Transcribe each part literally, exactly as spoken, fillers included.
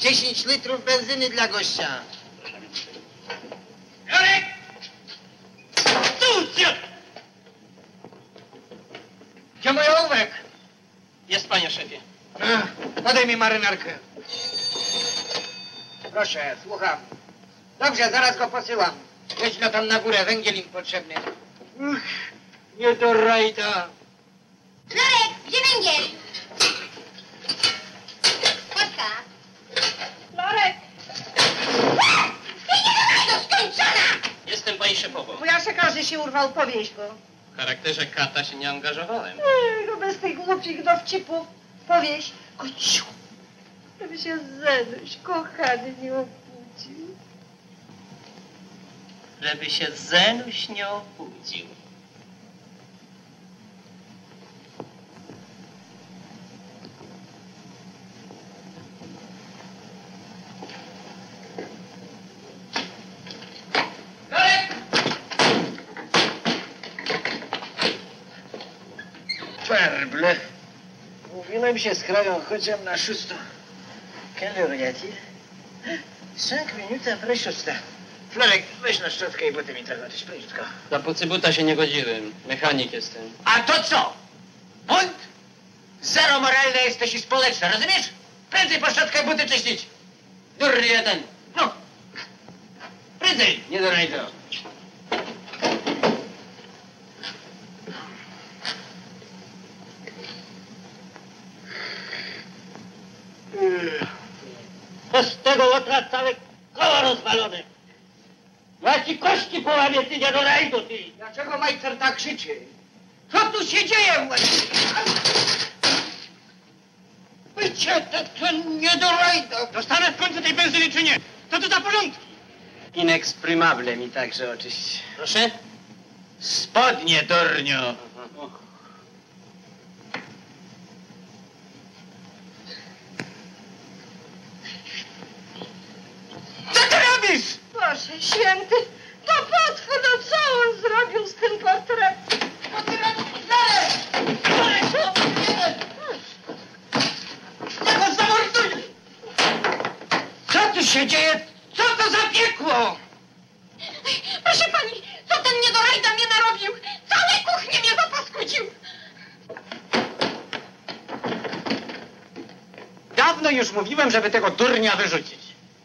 dziesięć litrów benzyny dla gościa. Jarek! Tu, cię! Gdzie mój ołówek? Jest, panie szefie. A, podaj mi marynarkę. Proszę, słucham. Dobrze, zaraz go posyłam. Jedź no tam na górę, węgiel im potrzebny. Uch, nie do rajda. Florek, gdzie węgiel? Kotka. Florek! Ty nie do skończona! Jestem pani szefową. Wujaszek każdy się urwał, powieź go. W charakterze kata się nie angażowałem. Ej, no bez tych głupich dowcipów. Powieź go, ciu. Żeby się Zenuś, kochany, nie obudził. Żeby się Zenuś nie obudził. Parble. Mówiłem się z krają chodziłem na szóstą. Quelle heure y a-t-il? Cinq minutes après szósta. Florek, weź na szczotkę i buty mi tego też prędko. Na pucybuta się nie godziłem. Mechanik jestem. A to co? Bunt? Zero moralne jesteś i społeczne, rozumiesz? Prędzej po szczotkę buty czyścić. Durny jeden. No. Prędzej. Nie do rajdu. To z tego łotra całe koło rozwalone. Ja ci kości połamię, ty nie do rajdu, ty. Dlaczego majster tak krzyczy? Co tu się dzieje właściwie? Bycie, to, to nie do rajda. Dostanę w końcu tej benzyny, czy nie? Co to za porządki? Inexprimable mi także oczyść. Proszę? Spodnie, dornio. Co ty robisz? Boże święty, to potwór, no co on zrobił z tym portretem? Co ty robisz? Dalej! Dalej, co? Nie go zamorduję! Co tu się dzieje? Co to za piekło? Proszę pani, co ten niedorajda mnie narobił? Całej kuchnię mnie zapaskudził. Dawno już mówiłem, żeby tego durnia wyrzucić.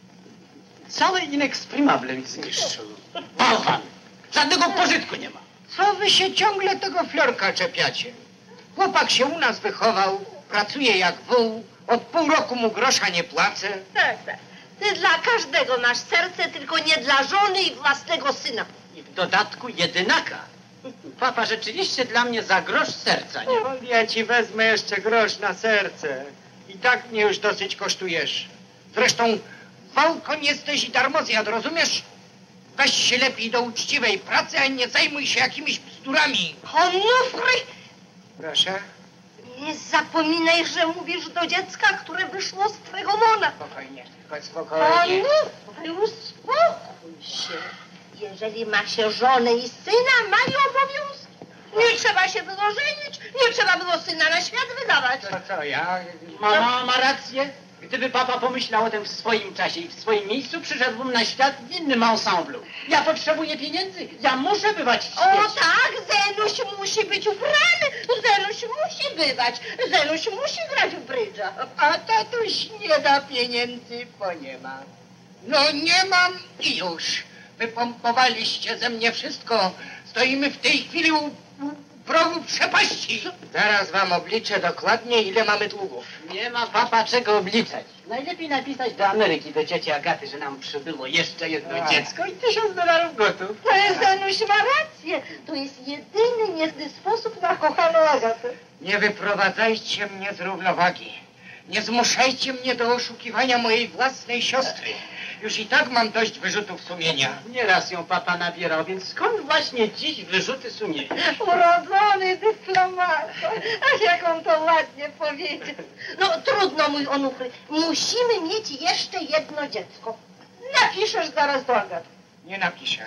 Całe inexprimable mi zniszczył. Bałwan! Żadnego pożytku nie ma. Co wy się ciągle tego Florka czepiacie? Chłopak się u nas wychował, pracuje jak wół, od pół roku mu grosza nie płacę. Tak, tak. Ty dla każdego masz serce, tylko nie dla żony i własnego syna. I w dodatku jedynaka. Papa rzeczywiście dla mnie za grosz serca nie ma. Ja ci wezmę jeszcze grosz na serce. I tak mnie już dosyć kosztujesz. Zresztą wałką jesteś i darmozjad, rozumiesz? Weź się lepiej do uczciwej pracy, a nie zajmuj się jakimiś bzdurami. Onufry, Proszę? nie zapominaj, że mówisz do dziecka, które wyszło z twego łona. Spokojnie, chodź spokojnie. Onufry, uspokój się. Jeżeli ma się żonę i syna, mają obowiązki. Nie trzeba się było żenić, nie trzeba było syna na świat wydawać. To co, ja? Mama ma rację. Gdyby papa pomyślał o tym w swoim czasie i w swoim miejscu, przyszedłbym na świat w innym ensemblu. Ja potrzebuję pieniędzy, ja muszę bywać w O świecie. tak, Zenuś musi być ubrany, Zenuś musi bywać, Zenuś musi grać w brydża. A tatuś nie da pieniędzy, bo nie ma. No nie mam i już. Wypompowaliście ze mnie wszystko. Stoimy w tej chwili u, u progu przepaści. Zaraz wam obliczę dokładnie, ile mamy długów. Nie ma papa czego obliczać. Najlepiej napisać do Ameryki, do cioci Agaty, że nam przybyło jeszcze jedno A. dziecko i tysiąc dolarów gotów. To jest, Zenuś ma rację, to jest jedyny niezły sposób na kochaną Agatę. Nie wyprowadzajcie mnie z równowagi. Nie zmuszajcie mnie do oszukiwania mojej własnej siostry. Już i tak mam dość wyrzutów sumienia. Nieraz ją papa nabierał, więc skąd właśnie dziś wyrzuty sumienia? Urodzony dyplomata. Ach, jak on to ładnie powiedział. No trudno, mój Onufry. Musimy mieć jeszcze jedno dziecko. Napiszesz zaraz do Agaty. Nie napiszę.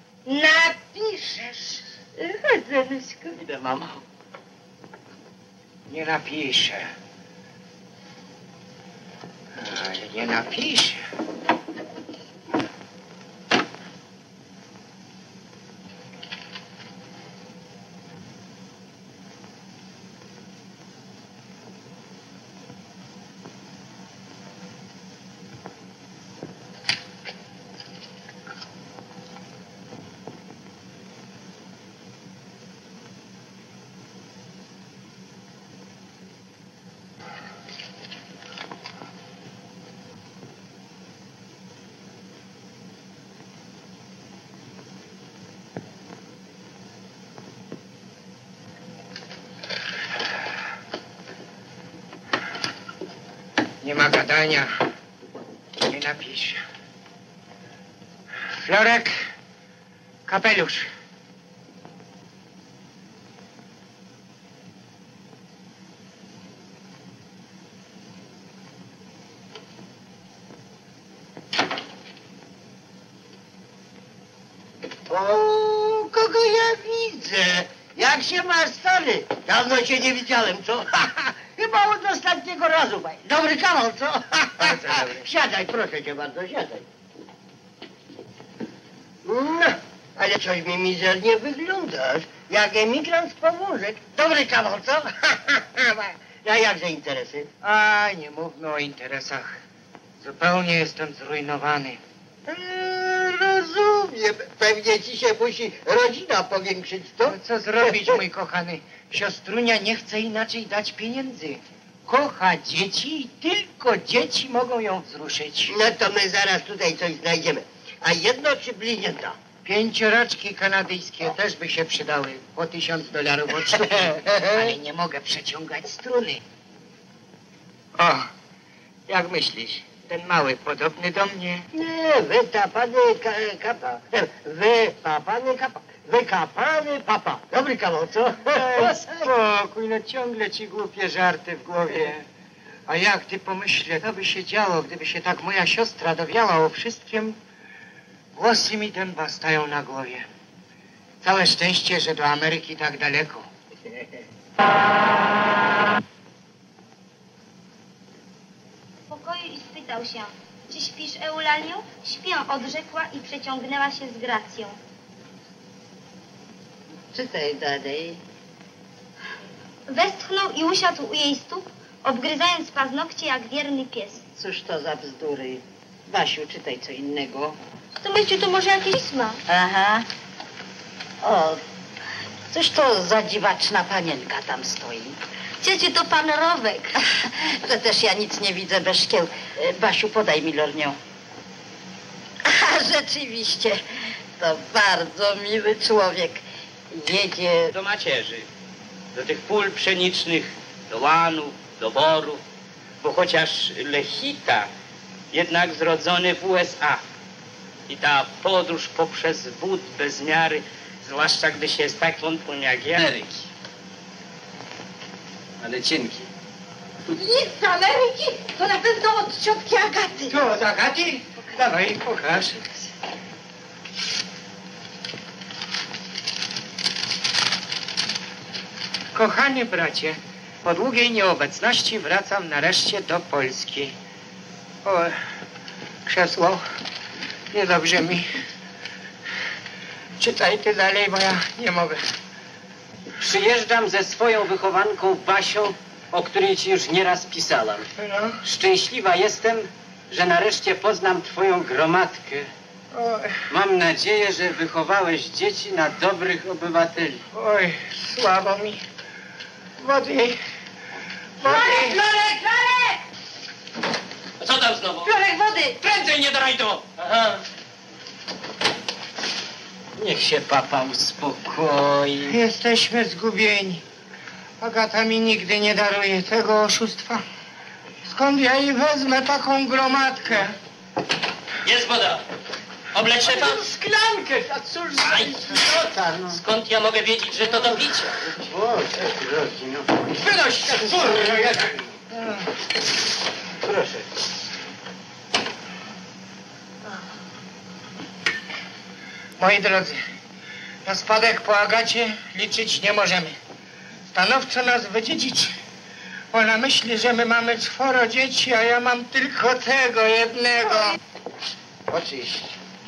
Napiszesz. Chodź, Zenuśku. Idę, mamo. Nie napiszę. Ale nie napiszę. Nie ma gadania. Nie napisz. Florek, kapelusz. O, kogo ja widzę? Jak się masz, stary? Dawno cię nie widziałem, co? Chyba od ostatniego razu. Dobry kawał, co? Bardzo dobry. Siadaj, proszę cię bardzo, siadaj. No, ale coś mi mizernie wyglądasz. Jak emigrant z Pomórzek. Dobry kawał, co? A jakże interesy? A, nie mówmy o interesach. Zupełnie jestem zrujnowany. Eee, rozumiem. Pewnie ci się musi rodzina powiększyć, to? No co zrobić, mój kochany? Siostrunia nie chce inaczej dać pieniędzy. Kocha dzieci i tylko dzieci mogą ją wzruszyć. No to my zaraz tutaj coś znajdziemy. A jedno czy blinięta? Pięcioraczki kanadyjskie też by się przydały. Po tysiąc dolarów od sztuki. Ale nie mogę przeciągać struny. O, jak myślisz? Ten mały podobny do mnie? Nie, wytapany ka kapa. Wypapany kapa. Wykapany papa. Dobry kawał, co? Daj spokój, no ciągle ci głupie żarty w głowie. A jak ty pomyślę, co by się działo, gdyby się tak moja siostra dowiała o wszystkim? Włosy mi dęba stają na głowie. Całe szczęście, że do Ameryki tak daleko. W pokoju i spytał się, czy śpisz, Eulalio? Śpię, odrzekła i przeciągnęła się z gracją. Czytaj dalej. Westchnął i usiadł u jej stóp, obgryzając paznokcie jak wierny pies. Cóż to za bzdury. Basiu, czytaj co innego. To myślisz, to może jakieś pisma? Aha. O, cóż to za dziwaczna panienka tam stoi. Ciociu, to pan Rowek. Że też ja nic nie widzę bez szkieł. E, Basiu, podaj mi lornią. A, rzeczywiście. To bardzo miły człowiek. Jedzie... Do macierzy, do tych pól pszenicznych, do łanów, do borów, bo chociaż Lechita, jednak zrodzony w U S A. I ta podróż poprzez wód bez miary, zwłaszcza gdy się jest tak wątłym jak ja. Ameryki. Ale cienki. Nic z Ameryki? To na pewno od ciotki Agaty. To od Agaty? Dawaj, pokaż. Kochany bracie, po długiej nieobecności wracam nareszcie do Polski. O, krzesło, niedobrze mi. Czytaj ty dalej, bo ja nie mogę. Przyjeżdżam ze swoją wychowanką Basią, o której ci już nieraz pisałam. No, Szczęśliwa jestem, że nareszcie poznam twoją gromadkę. oj, Mam nadzieję, że wychowałeś dzieci na dobrych obywateli. oj, słabo mi. Wody, wody. Florek, Florek! Co tam znowu? Florek, wody! Prędzej, nie daj to! Aha. Niech się papa uspokoi. Jesteśmy zgubieni. Agata mi nigdy nie daruje tego oszustwa. Skąd ja jej wezmę taką gromadkę? Jest woda. Obleć szefa? Szklankę, a cóż za Aj. idiota, no. Skąd ja mogę wiedzieć, że to do picia? O, cześć, drogi, no. Wynoś się, kurwa, jeden. Proszę. Moi drodzy, na spadek po Agacie liczyć nie możemy. Stanowczo nas wydziedziczy. Ona myśli, że my mamy czworo dzieci, a ja mam tylko tego jednego. Oczyść.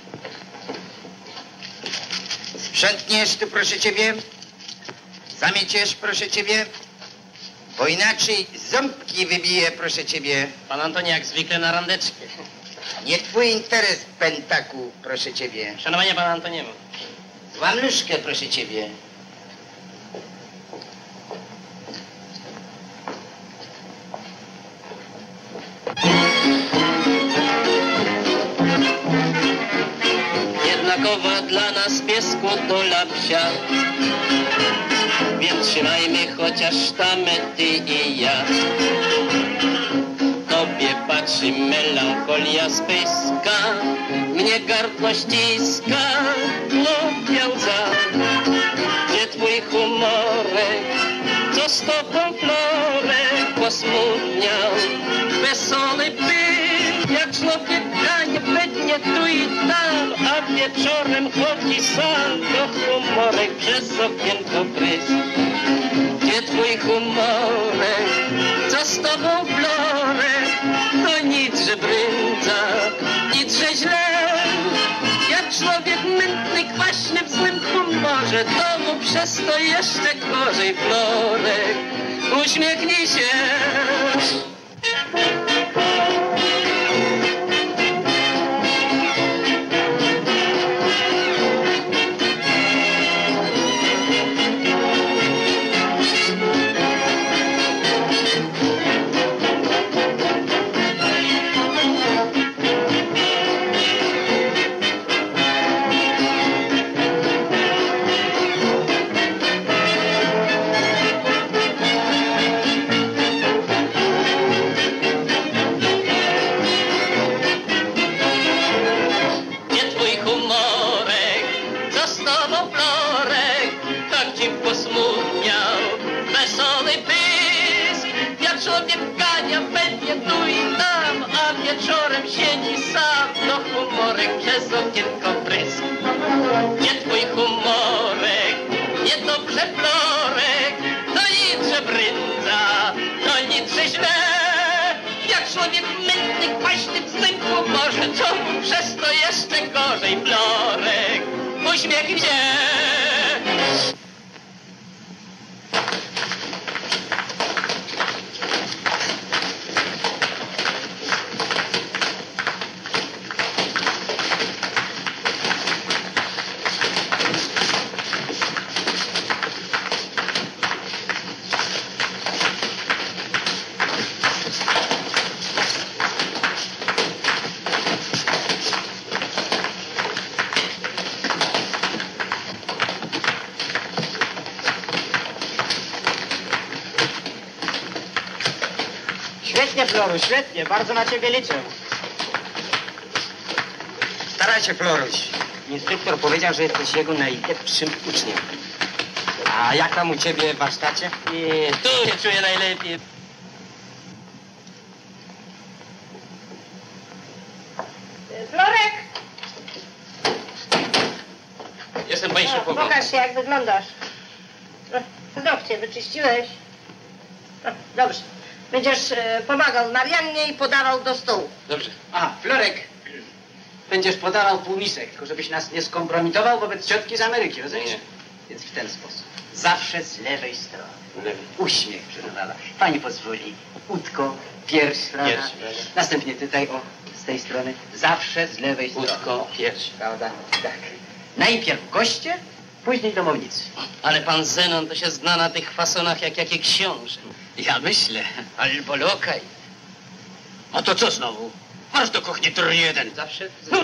Sprzątniesz tu, proszę ciebie? Zamieciesz, proszę ciebie? Bo inaczej ząbki wybiję, proszę ciebie. Pan Antoni jak zwykle na randeczkę. Nie twój interes, pętaku, proszę ciebie. Szanowanie pana Antoniemu. Złam nóżkę, proszę ciebie. Jednakowa dla nas piesku dola psia, więc trzymajmy chociaż tamy ty i ja. Tobie patrzy melancholia z pyska, mnie gardło ściska, głupia łza. Gdzie twój humorek, co z tobą florek posmutniał, wesoły był, jak człowiek granie bednie tu i tam, a wieczorem chodzi sam, to humorek przez okienko prysk. Gdzie twój humorek, co z tobą florek, to nic, że brędza, nic, że źle. Jak człowiek mętny, kwaśny, w złym humorze, to mu przez to jeszcze gorzej florek. Uśmiechnij się. Wieczorem siedzi sam, no humorek przez okienko prysk. Gdzie twój humorek, niedobrze florek, to nic, że brędza, to nic, że źle. Jak człowiek mętny, kwaśny, w złym humorze, to mu przez to jeszcze gorzej florek. Uśmiechnij się. Świetnie, Floruś, świetnie. Bardzo na ciebie liczę. Staraj się, Floruś. Instruktor powiedział, że jesteś jego najlepszym uczniem. A jak tam u ciebie w warsztacie? Nie, tu się czuję najlepiej. Florek, Jestem państwu no, pomocny. pokaż się, jak wyglądasz. No, znów cię wyczyściłeś. No, dobrze. Będziesz e, pomagał Mariannie i podawał do stołu. Dobrze. A, Florek, będziesz podawał półmisek, tylko żebyś nas nie skompromitował wobec ciotki z Ameryki, rozumiesz? Nie. Więc w ten sposób. Zawsze z lewej strony. Uśmiech przywala. Pani pozwoli. Udko, pierś, prawda? Pierś, prawda. Następnie tutaj, o, z tej strony. Zawsze z lewej strony. Udko, pierś. Prawda? Tak. Najpierw goście, później domownicy. Ale pan Zenon to się zna na tych fasonach jak jakie książę. Ja myślę. Albo lokaj. A to co znowu? Masz do kuchni tur jeden. Zawsze... No.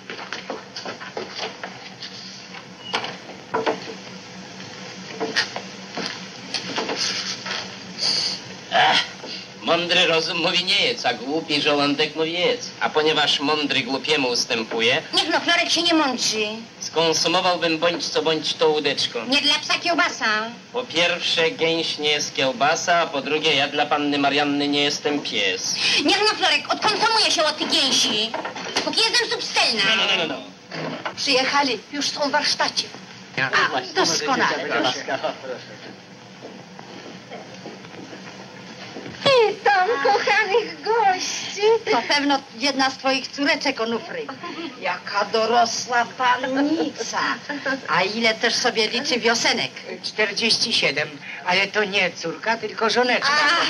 Ech, mądry rozum mówi nie jedz, a głupi żołądek mówi jedz. A ponieważ mądry głupiemu ustępuje, Niech no, Florek się nie mądrzy. skonsumowałbym bądź co bądź to łódeczko. Nie dla psa kiełbasa. Po pierwsze, gęś nie jest kiełbasa, a po drugie, ja dla panny Marianny nie jestem pies. Niech no, Florek, odkonsumuję się od tych gęsi. Póki jestem substelna. No, no, no, no. Przyjechali, już są w warsztacie. Doskonale. mam kochanych gości. To pewno jedna z twoich córeczek, Onufry. Jaka dorosła pannica. A ile też sobie liczy wiosenek? czterdzieści siedem, ale to nie córka, tylko żoneczka.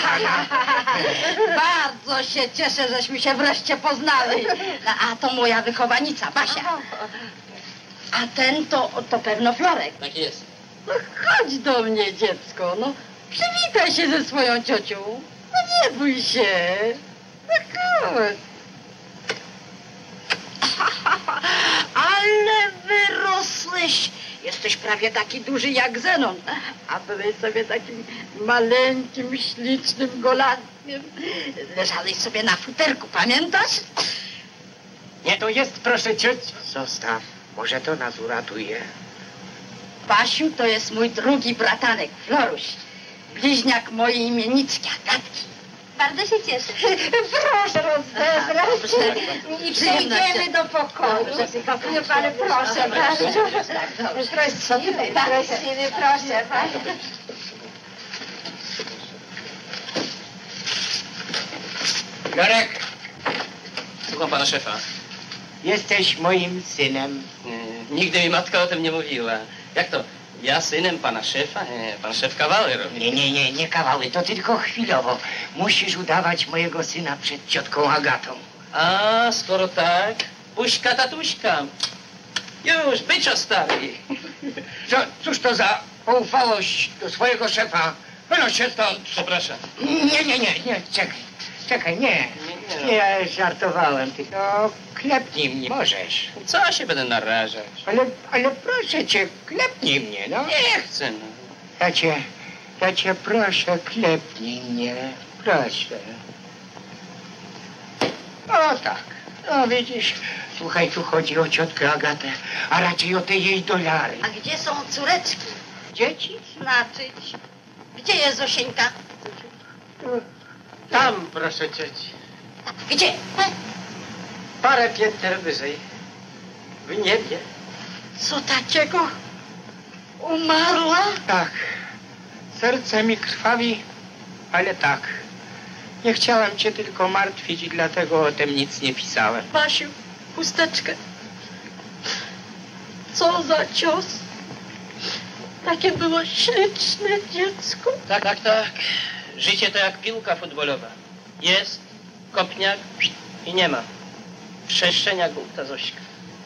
Bardzo się cieszę, żeśmy się wreszcie poznali. No, a to moja wychowanica, Basia. A ten to, to pewno Florek. Tak jest. No chodź do mnie, dziecko, no. Przywitaj się ze swoją ciocią. No nie bój się. No chodź. Ale wyrosłeś. Jesteś prawie taki duży jak Zenon. A byłeś sobie takim maleńkim, ślicznym golankiem. Leżałeś sobie na futerku, pamiętasz? Nie, to jest, proszę ciociu. Zostaw, może to nas uratuje. Basiu to jest mój drugi bratanek, Floruś. Bliźniak mojej imienniczki, Agatki. Bardzo się cieszę. Proszę rozebrać i przejdziemy do pokoju. Nie, ale proszę bardzo. Prosimy, prosimy, proszę bardzo. Lorek, Słucham pana szefa. jesteś moim synem. Nie, nigdy mi matka o tym nie mówiła. Jak to? Ja synem pana szefa? Nie, pan szef kawały robi. Nie, nie, nie, nie kawały, to tylko chwilowo. Musisz udawać mojego syna przed ciotką Agatą. A, skoro tak, puśka tatuśka. Już, byczo stary. Co, cóż to za poufałość do swojego szefa? Wynoś się stąd. Przepraszam. Nie, nie, nie, nie, czekaj, czekaj, nie. Nie, Nie, ja żartowałem, tylko klepnij mnie, możesz. Co się będę narażać? Ale, ale proszę cię, klepnij mnie, no. Nie chcę, no. Ja cię, ja cię proszę, klepnij mnie, proszę. O tak, no widzisz, słuchaj, tu chodzi o ciotkę Agatę, a raczej o te jej dolary. A gdzie są córeczki? Dzieci? Znaczyć. Gdzie jest Zosieńka? Tam, proszę cioci. Gdzie? Parę pięter wyżej. W niebie. Co takiego? Umarła? Tak, serce mi krwawi, ale tak. Nie chciałem cię tylko martwić i dlatego o tym nic nie pisałem. Basiu, chusteczkę. Co za cios. Takie było śliczne dziecko. Tak, tak, tak. Życie to jak piłka futbolowa. Jest, kopniak i nie ma. Przestrzenia głupta Zośka.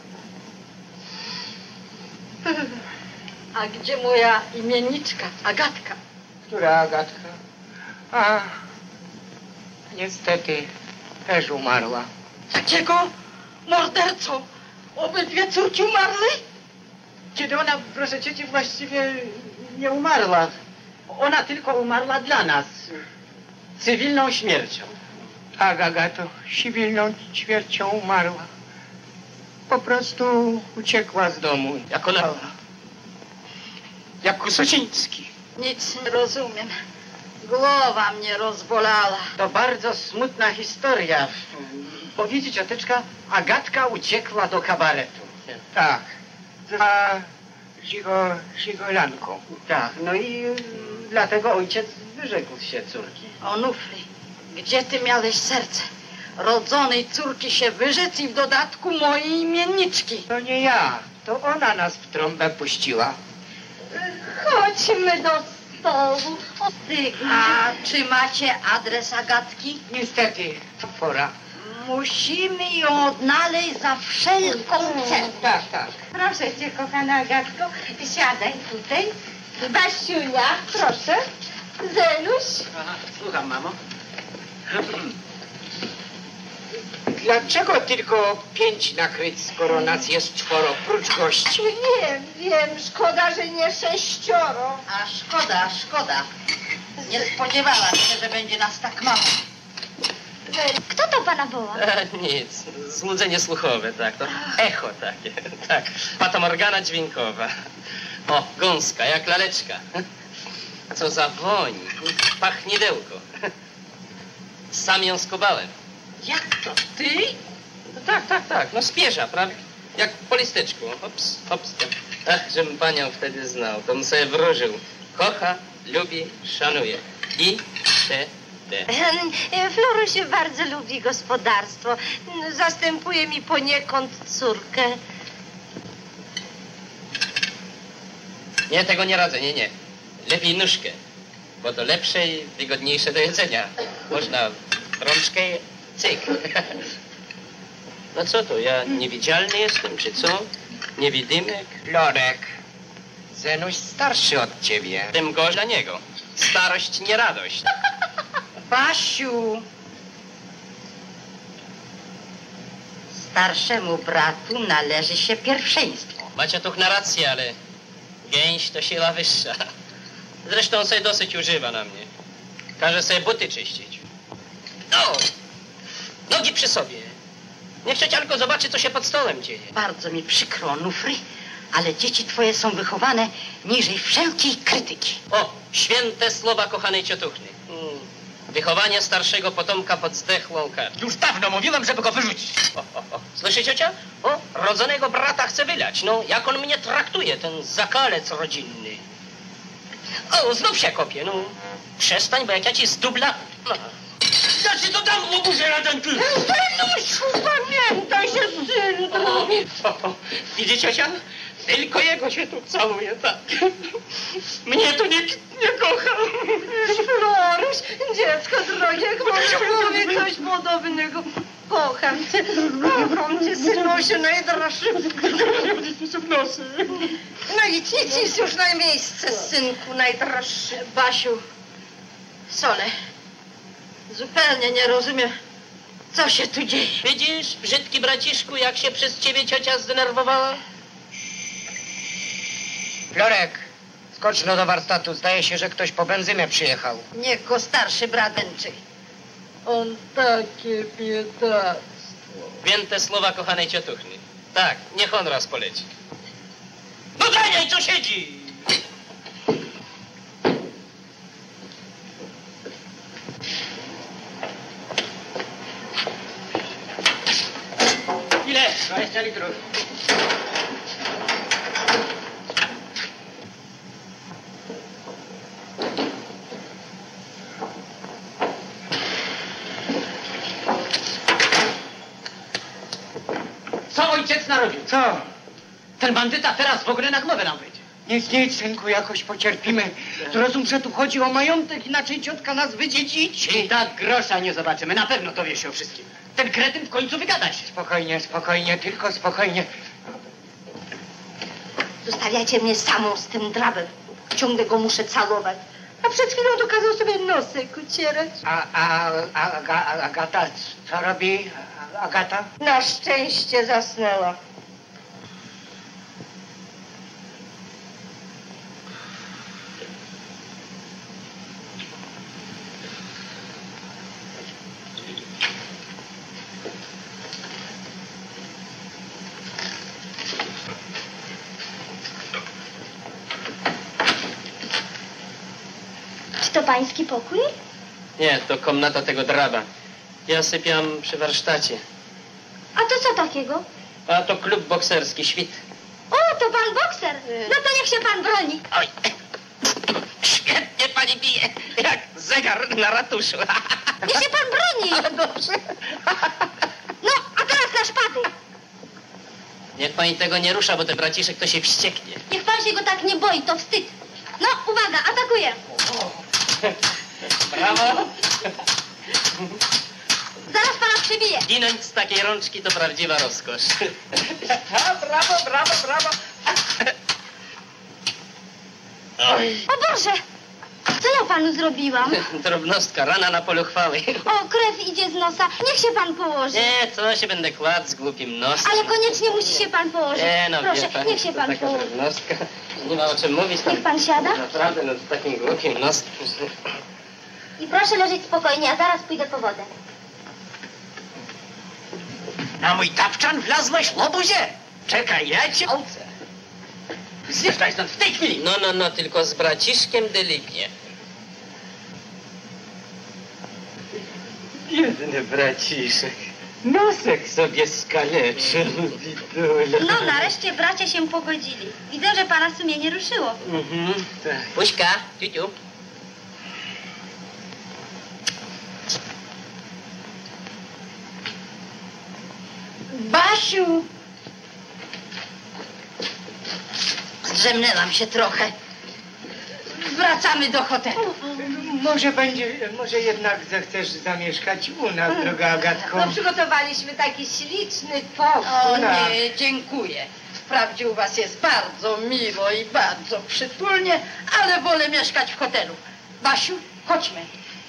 A gdzie moja imienniczka, Agatka? Która Agatka? A, niestety też umarła. Takiego mordercą? Obydwie córki umarły? Kiedy ona, proszę cioci, właściwie nie umarła. Ona tylko umarła dla nas. Cywilną śmiercią. Tak, Agato, cywilną śmiercią umarła. Po prostu uciekła z domu. Jako lewa. Jak Kusociński. Nic nie rozumiem. Głowa mnie rozbolała. To bardzo smutna historia. Bo widzi cioteczka, Agatka uciekła do kabaretu. Tak, za zigo, zigolanką. Tak, no i y, dlatego ojciec wyrzekł się córki. Onufry, gdzie ty miałeś serce? Rodzonej córki się wyrzec i w dodatku mojej imienniczki. To nie ja, to ona nas w trąbę puściła. Chodźmy do stołu. O, Ty, a czy macie adres Agatki? Niestety, pora. Musimy ją odnaleźć za wszelką cenę. Tak, tak. proszę cię, kochana Agatko, siadaj tutaj. Basiunia, proszę. Zenuś. Aha, słucham, mamo. Dlaczego tylko pięć nakryć, skoro nas jest czworo, prócz gości? Wiem, wiem, szkoda, że nie sześcioro. A szkoda, szkoda. Nie spodziewałam się, że będzie nas tak mało. Kto to pana woła? E, nic, złudzenie słuchowe, tak, to echo takie, tak, fatamorgana dźwiękowa. O, gąska, jak laleczka. Co za woń, pachnidełko. Sam ją skubałem. Jak to, ty? No tak, tak, tak, no spierza, prawda? Jak po listeczku, hops, hops. Ach, żebym panią wtedy znał, to bym sobie wróżył. Kocha, lubi, szanuje. I te niente. Floruś bardzo lubi gospodarstwo. Zastępuje mi poniekąd córkę. Nie, tego nie radzę, nie, nie. Lepiej nóżkę, bo to lepsze i wygodniejsze do jedzenia. Można rączkę, cyk. No co to, ja niewidzialny jestem, czy co? Niewidymek? Florek, Zenuś starszy od ciebie. Tym gorzej dla niego. Starość, nie radość. Basiu, starszemu bratu należy się pierwszeństwo. Macie tu na rację, ale gęś to siła wyższa. Zresztą sobie dosyć używa na mnie. Każe sobie buty czyścić. No! Nogi przy sobie. Niech ciociarko zobaczy, co się pod stołem dzieje. Bardzo mi przykro, Onufry, ale dzieci twoje są wychowane niżej wszelkiej krytyki. O, święte słowa kochanej ciotuchny. Mm. Wychowanie starszego potomka pod zdechłą kartę. Już dawno mówiłem, żeby go wyrzucić. O, o, o. Słyszy ciocia? O, rodzonego brata chce wylać. No, jak on mnie traktuje, ten zakalec rodzinny. O, znów się kopie, no. Przestań, bo jak ja ci z dubla... No. Znaczy to tam w oburze radanki. Zenusiu, pamiętaj się, synu. O, o, widzi ciocia? Tylko jego się tu całuje, tak. Mnie tu nikt nie kocha. Floruś, dziecko drogie, chłopie, coś podobnego. Kocham cię, kocham cię, synusiu, najdroższy. w nosy. No idź, idź, idź już na miejsce, synku, najdroższy. Basiu, Sole, zupełnie nie rozumiem, co się tu dzieje. Widzisz, brzydki braciszku, jak się przez ciebie ciocia zdenerwowała? Florek, skocz no do warsztatu. Zdaje się, że ktoś po benzynę przyjechał. Niech go starszy brat męczy. On takie biedactwo. Święte słowa kochanej ciotuchny. Tak, niech on raz poleci. No ganiaj, co siedzi! Ile? dwadzieścia litrów. Co ojciec narobił? Co? Ten bandyta teraz w ogóle na głowę nam wyjdzie. Nic, nic, synku, jakoś pocierpimy. Zrozum, że tu chodzi o majątek, inaczej ciotka nas wydziedziczy. I tak grosza nie zobaczymy, na pewno dowie się o wszystkim. Ten kretyn w końcu wygada się. Spokojnie, spokojnie, tylko spokojnie. Zostawiacie mnie samą z tym drabem. Ciągle go muszę całować. A przed chwilą dokazał sobie nosek ucierać. A, a, a, a, a Agata, co robi A- Agata? Na szczęście zasnęła. Czy to pański pokój? Nie, to komnata tego draba. Ja sypiam przy warsztacie. A to co takiego? A to klub bokserski, świt. O, to pan bokser! No to niech się pan broni. Oj, świetnie pani bije, jak zegar na ratuszu. Niech się pan broni! Dobrze. No, a teraz na szpady. Niech pani tego nie rusza, bo ten braciszek to się wścieknie. Niech pan się go tak nie boi, to wstyd. No, uwaga, atakuję. Brawo. Zaraz pana przebiję. Ginąć z takiej rączki to prawdziwa rozkosz. Brawo, brawo, brawo. Oj. O Boże! Co ja panu zrobiłam? Drobnostka, rana na polu chwały. O, krew idzie z nosa. Niech się pan położy. Nie, co się będę kładł z głupim nosem. Ale koniecznie musi się pan położyć. Nie, no Proszę, wie pani, niech się to pan taka położy. drobnostka. Nie ma o czym mówić tam. Niech pan siada. Naprawdę, no z takim głupim nosem. I proszę leżeć spokojnie, a zaraz pójdę po wodę. Na mój tapczan wlazłeś w obuzie? Czekaj, ja cię... Owce. Zjeżdżaj stąd w tej chwili. No, no, no, tylko z braciszkiem deliknie. Biedny braciszek. Nosek sobie skaleczył, bidule. No, nareszcie bracia się pogodzili. Widzę, że pana sumienie ruszyło. Mhm, tak. Puśka, ciuciu. Basiu! Zdrzemnęłam się trochę. Wracamy do hotelu. Może będzie, może jednak zechcesz zamieszkać u nas, droga Agatko. No przygotowaliśmy taki śliczny pokój. O nie, dziękuję. Wprawdzie u was jest bardzo miło i bardzo przytulnie, ale wolę mieszkać w hotelu. Basiu, chodźmy.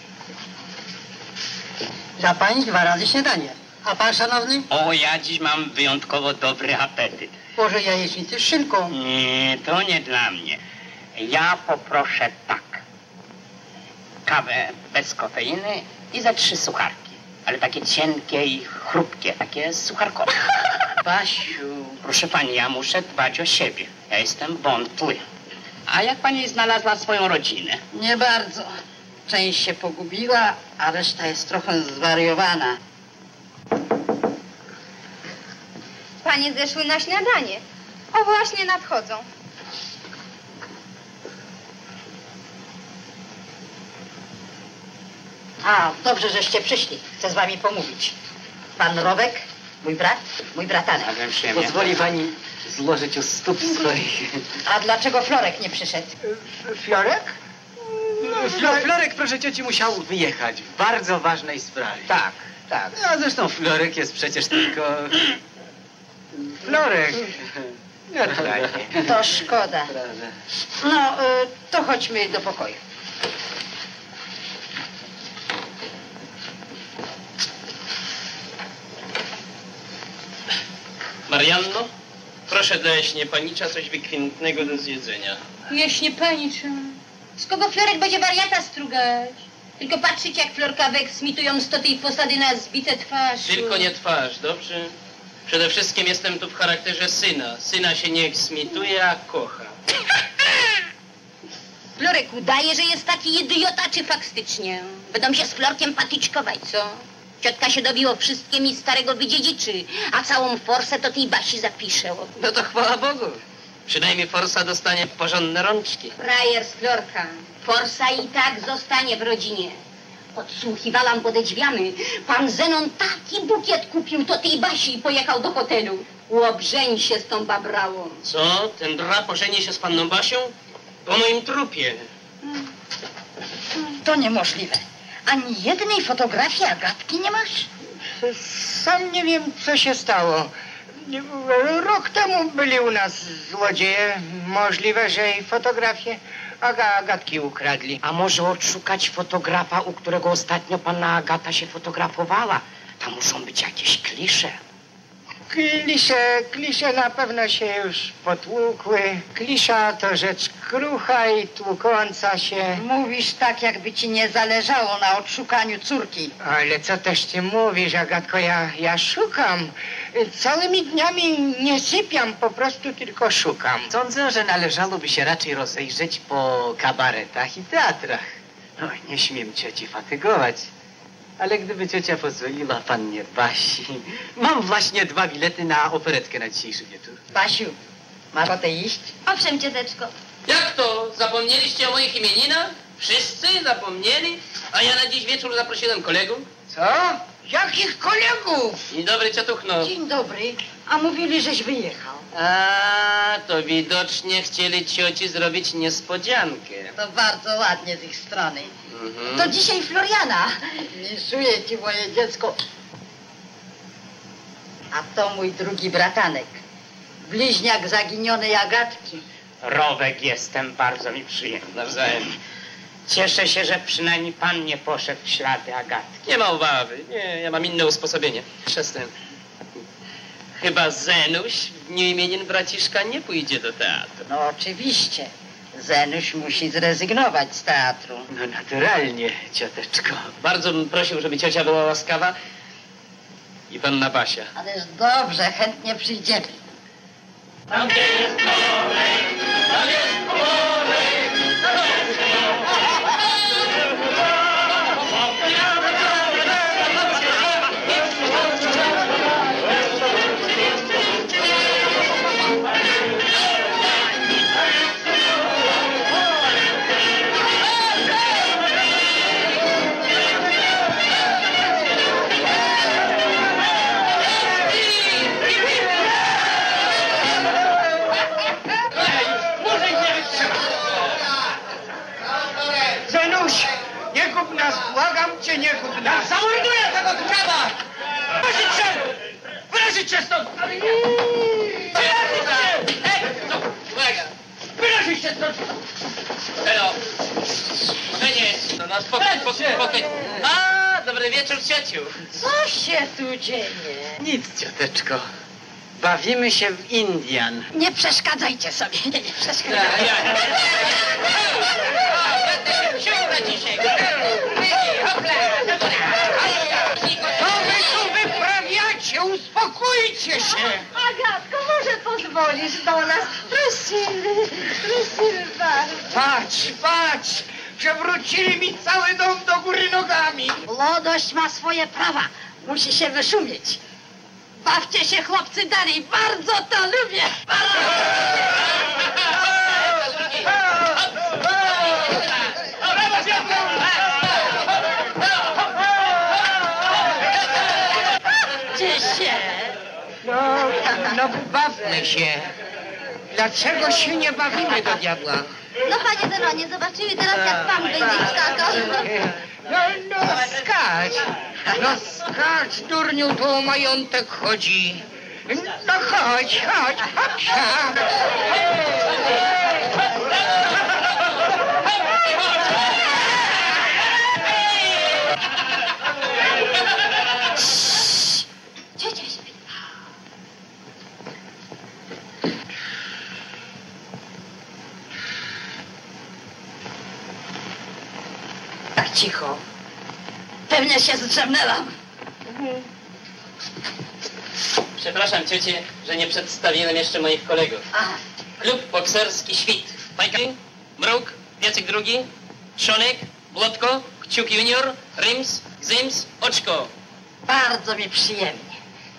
Dla pani dwa razy śniadanie. A pan, szanowny? O, ja dziś mam wyjątkowo dobry apetyt. Może jajecznicy z szynką. Nie, to nie dla mnie. Ja poproszę tak. Kawę bez kofeiny i za trzy sucharki. Ale takie cienkie i chrupkie, takie sucharkowe. Basiu. Proszę pani, ja muszę dbać o siebie. Ja jestem wątły. A jak pani znalazła swoją rodzinę? Nie bardzo. Część się pogubiła, a reszta jest trochę zwariowana. Panie zeszły na śniadanie. O, właśnie nadchodzą. A, dobrze, żeście przyszli. Chcę z wami pomówić. Pan Rowek, mój brat, mój bratanek. Bardzo przyjemnie. Pozwoli pani złożyć u stóp swoich. A dlaczego Florek nie przyszedł? Florek? Flo, Florek, proszę cioci, musiał wyjechać w bardzo ważnej sprawie. Tak, tak. A zresztą Florek jest przecież tylko... Florek. Naturalnie. To szkoda. Prawda. No, y, to chodźmy do pokoju. Marianno, proszę dać nie panicza coś wykwintnego do zjedzenia. Jeśnie paniczę. Z kogo Florek będzie wariata strugać? Tylko patrzycie, jak Florka wyeksmitują z to tej posady na zbite twarz. Tylko nie twarz, dobrze? Przede wszystkim jestem tu w charakterze syna. Syna się nie eksmituje, a kocha. Florek udaje, że jest taki idiota, czy faktycznie? Będą się z Florkiem patyczkować, co? Ciotka się dowiło wszystkie mi starego wydziedziczy, a całą forsę to tej Basi zapiszę. No to chwała Bogu. Przynajmniej Forsa dostanie porządne rączki. Frajer z Florka. Forsa i tak zostanie w rodzinie. Podsłuchiwałam pod drzwiami. Pan Zenon taki bukiet kupił to tej Basi i pojechał do hotelu. Łobrzeń się z tą babrawą. Co? Ten drap ożeni się z panną Basią? Po moim trupie. To niemożliwe. Ani jednej fotografii Agatki nie masz? Sam nie wiem, co się stało. Rok temu byli u nas złodzieje. Możliwe, że i fotografię Aga Agatki ukradli. A może odszukać fotografa, u którego ostatnio pana Agata się fotografowała? Tam muszą być jakieś klisze. Klisze, klisze na pewno się już potłukły. Klisza to rzecz krucha i tłukąca się. Mówisz tak, jakby ci nie zależało na odszukaniu córki. Ale co też ty mówisz, Agatko, ja, ja szukam. Całymi dniami nie sypiam, po prostu tylko szukam. Sądzę, że należałoby się raczej rozejrzeć po kabaretach i teatrach. No, nie śmiem cioci fatygować. Ale gdyby ciocia pozwoliła pannie Basi... Mam właśnie dwa bilety na operetkę na dzisiejszy wieczór. Basiu, masz ochotę iść? Owszem, cioteczko. Jak to? Zapomnieliście o moich imieninach? Wszyscy zapomnieli? A ja na dziś wieczór zaprosiłem kolegów. Co? Jakich kolegów? Dzień dobry, ciatuchno. Dzień dobry. A mówili, żeś wyjechał. A, to widocznie chcieli cioci zrobić niespodziankę. To bardzo ładnie z ich strony. Mhm. To dzisiaj Floriana. Niszuję ci moje dziecko. A to mój drugi bratanek. Bliźniak zaginionej Agatki. Rowek jestem, bardzo mi przyjemny. Nawzajem. Cieszę się, że przynajmniej pan nie poszedł w ślady Agatki. Nie ma obawy. Nie, ja mam inne usposobienie. Przestań. Chyba Zenuś w dniu imienin braciszka nie pójdzie do teatru. No oczywiście. Zenuś musi zrezygnować z teatru. No naturalnie, cioteczko. Bardzo bym prosił, żeby ciocia była łaskawa i panna Basia. Ależ dobrze, chętnie przyjdziemy. Tam gdzie jest korek, tam jest korek. Janusz, nie gub nas, błagam cię, nie gub nas. Zamorduję tego tchaba! Wyrazić się! Wyrazić się stąd! Ej, no, uwaga! Wyrazić się stąd! Halo! Żenie, no na spokój, spokój, spokój. A, dobry wieczór, ciociu. Co się tu dzieje? Nic, cioteczko. Bawimy się w Indian. Nie przeszkadzajcie sobie, nie przeszkadzajcie. Ja, ja. Co wy tu wyprawiacie? Uspokójcie się! Agatko, może pozwolisz do nas? Prosimy, prosimy bardzo. Patrz, patrz! Przewrócili mi cały dom do góry nogami! Młodość ma swoje prawa. Musi się wyszumieć. Bawcie się, chłopcy, dalej. Bardzo to lubię. Bawcie się. No, no bawmy się. Dlaczego się nie bawimy do diabła? No panie Zenonie, zobaczymy teraz jak pan będzie skakał. No, no skacz. No skacz, durniu, tu o majątek chodzi. No chodź, chodź, hopsia. Ciocia śpi. Tak cicho. Pewnie się zdrzemnęłam. Przepraszam, ciocie, że nie przedstawiłem jeszcze moich kolegów. Aha. Klub bokserski Świt. Pajka, Mruk, Piecyk drugi, Trzonek, Blotko, Kciuk junior, Ryms, Gzyms, Oczko. Bardzo mi przyjemnie.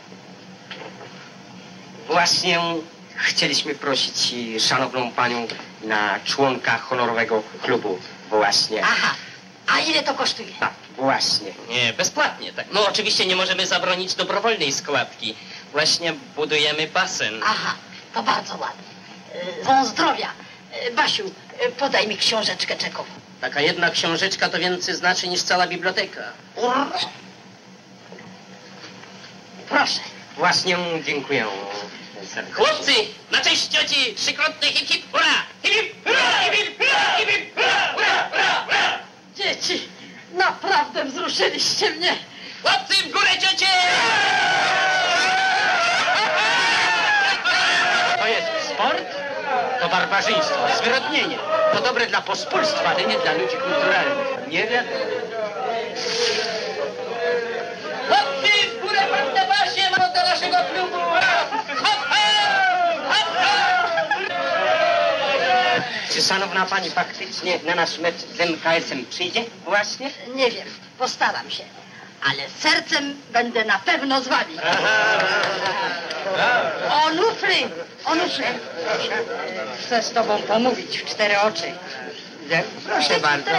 Właśnie chcieliśmy prosić szanowną panią na członka honorowego klubu. Właśnie. Aha. A ile to kosztuje? Tak, właśnie. Nie, bezpłatnie, tak. No oczywiście nie możemy zabronić dobrowolnej składki. Właśnie budujemy basen. Aha, to bardzo ładnie. E, Wą zdrowia. E, Basiu, e, podaj mi książeczkę czekową. Taka jedna książeczka to więcej znaczy niż cała biblioteka. Proszę. Właśnie dziękuję serdecznie. Chłopcy, na cześć cioci, trzykrotny hip hip, hurra! Hip hip, hurra, hip hip, hurra, hip hip, hurra, hurra, hurra, hurra! Dzieci, naprawdę wzruszyliście mnie. Chłopcy, w górę ciocie! To jest sport, to barbarzyństwo, zwyrodnienie. To dobre dla pospólstwa, ale nie dla ludzi kulturalnych. Nie wiadomo. Chłopcy, w górę pan na basie, mam do naszego klubu! Hop, hop, hop, hop! Czy szanowna pani faktycznie na nasz mecz z M K S-em przyjdzie? Właśnie? Nie wiem, postaram się. Ale sercem będę na pewno z wami. Onufry, Onufry. Chcę z tobą pomówić w cztery oczy. Proszę bardzo.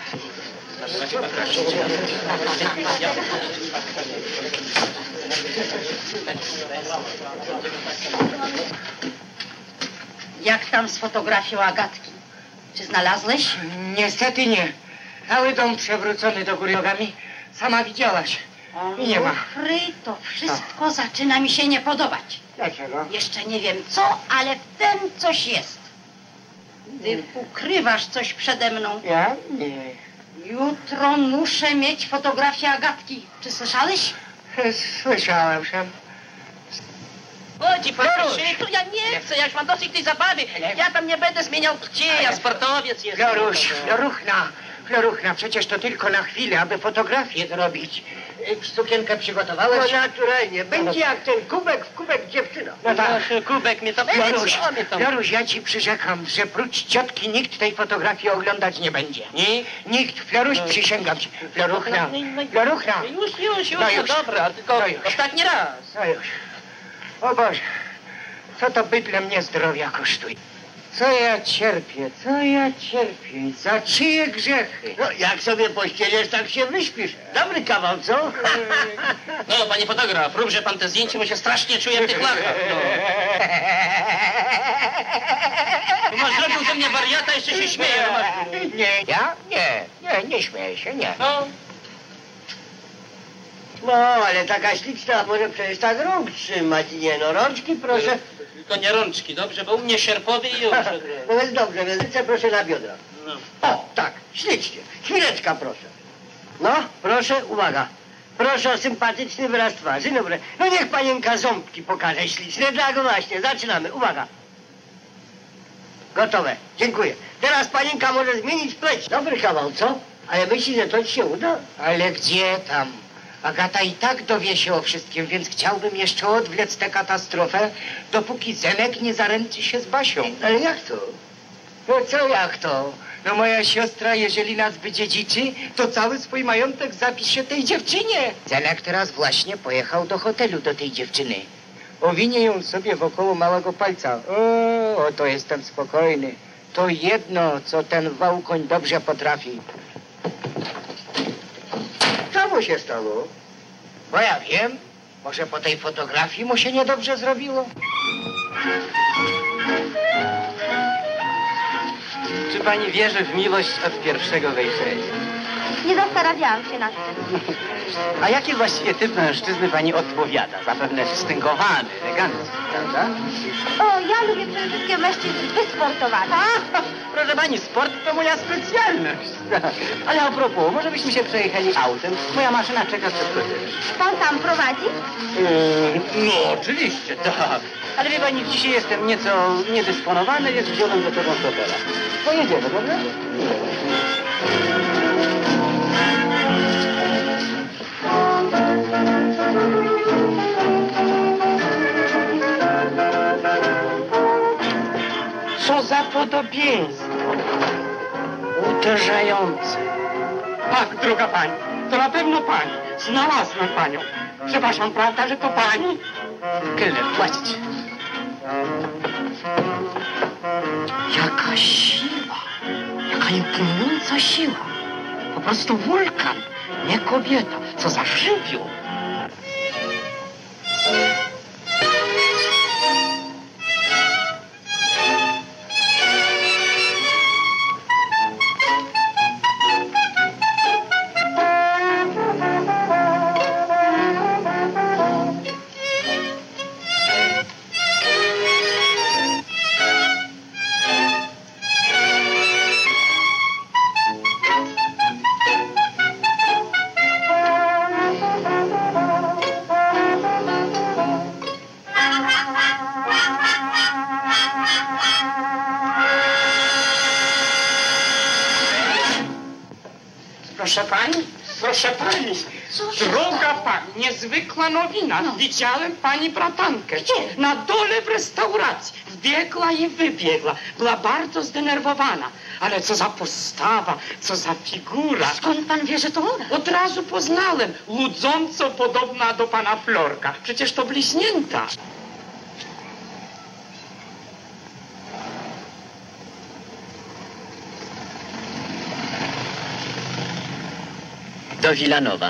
Jak tam z fotografią Agatki? Czy znalazłeś? Niestety nie. Cały dom przewrócony do góry nogami. Sama widziałaś. I nie ma. Onufry, to wszystko zaczyna mi się nie podobać. Dlaczego? Jeszcze nie wiem co, ale w tym coś jest. Ty ukrywasz coś przede mną. Ja? Nie. Jutro muszę mieć fotografię Agatki. Czy słyszałeś? Słyszałem się. Chodzi pan krzyku, ja nie chcę, ja już mam dosyć tej zabawy. Ja tam nie będę zmieniał płci, ja sportowiec jestem. Floruś, Floruchna, Floruchna, przecież to tylko na chwilę, aby fotografię zrobić. Y, Sukienkę przygotowałeś? No naturalnie, będzie jak ten kubek w kubek dziewczyna. No tak. Kubek mnie to Floruś, co mnie to... Floruś, ja ci przyrzekam, że prócz ciotki nikt tej fotografii oglądać nie będzie. Nie? Nikt, Floruś, przysięgam ci. Floruchna, Floruchna. Już, już, już, No no już. dobra, tylko No już. ostatni raz. No już. O Boże, co to bydle mnie zdrowia kosztuje? Co ja cierpię, co ja cierpię, za czyje grzechy? No, jak sobie pościelisz, tak się wyśpisz. Dobry kawał, co? No, panie fotograf, róbże pan te zdjęcie, bo się strasznie czuję w tych latach. No. Tu masz zrobił ze mnie wariata, jeszcze się śmieje. No masz... Nie, ja? Nie, nie, nie śmieję się, nie. No, No, ale taka śliczna może przecież tak rąk trzymać, nie no, rączki proszę. tylko nie rączki, dobrze, bo u mnie sierpowy i już. No więc dobrze, więc ręce proszę na biodra. No. O, tak, ślicznie. Chwileczka proszę. No, proszę, uwaga. Proszę o sympatyczny wyraz twarzy, dobrze. No niech panienka ząbki pokaże śliczne, tak właśnie, zaczynamy, uwaga. Gotowe, dziękuję. Teraz panienka może zmienić pleć. Dobry kawał, co? Ale myśli, że to ci się uda? Ale gdzie tam? Agata i tak dowie się o wszystkim, więc chciałbym jeszcze odwlec tę katastrofę, dopóki Zenek nie zaręczy się z Basią. Ale jak to? No co jak to? No moja siostra, jeżeli nas wydziedziczy, to cały swój majątek zapisze tej dziewczynie. Zenek teraz właśnie pojechał do hotelu do tej dziewczyny. Owinie ją sobie wokoło małego palca. O, to jestem spokojny. To jedno, co ten wałkoń dobrze potrafi. Co mu się stało? Bo ja wiem, może po tej fotografii mu się niedobrze zrobiło. Czy pani wierzy w miłość od pierwszego wejrzenia? Nie zastanawiałam się nad tym. A jaki właściwie typ mężczyzny pani odpowiada? Zapewne wstęgowany, elegancki, prawda? O, ja lubię przede wszystkim mężczyzn wysportowanych. Proszę pani, sport to moja specjalność. Ale a propos, może byśmy się przejechali autem? Moja maszyna czeka przed hotelem. Pan tam prowadzi? No, oczywiście, tak. Ale wie pani, dzisiaj jestem nieco niedysponowany, więc wziąłem do tego hotela. Pojedziemy, dobra? Co za podobieństwo. Uderzające. Tak, droga pani, to na pewno pani. Znalazłem panią. Przepraszam, prawda, że to pani? Kelner, płacić. Jaka siła. Jaka imponująca siła. Po prostu wulkan, nie kobieta. Co za żywioł. Proszę pani, proszę pani, droga pani, niezwykła nowina. Widziałem pani bratankę. Na dole w restauracji. Wbiegła i wybiegła. Była bardzo zdenerwowana. Ale co za postawa, co za figura. Skąd pan wie, że to ona? Od razu poznałem. Łudząco podobna do pana Florka. Przecież to bliźnięta. Do Wilanowa.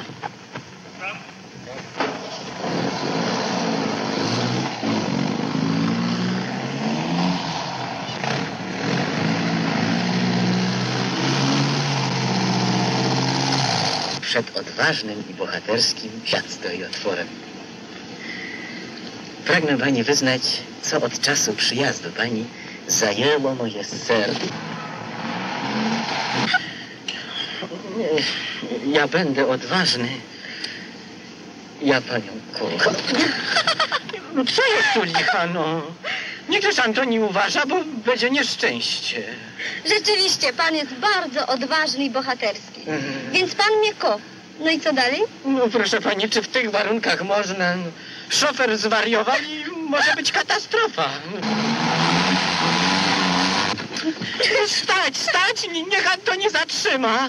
Przed odważnym i bohaterskim świat stoi otworem. Pragnę pani wyznać, co od czasu przyjazdu pani zajęło moje serce. Ja będę odważny. Ja panią kocham. No co jest tu licha, no? Niech też Antoni uważa, bo będzie nieszczęście. Rzeczywiście, pan jest bardzo odważny i bohaterski. Więc pan mnie kocha. No i co dalej? No proszę pani, czy w tych warunkach można? No, szofer zwariował i może być katastrofa. Stać, stać, niech Antoni zatrzyma.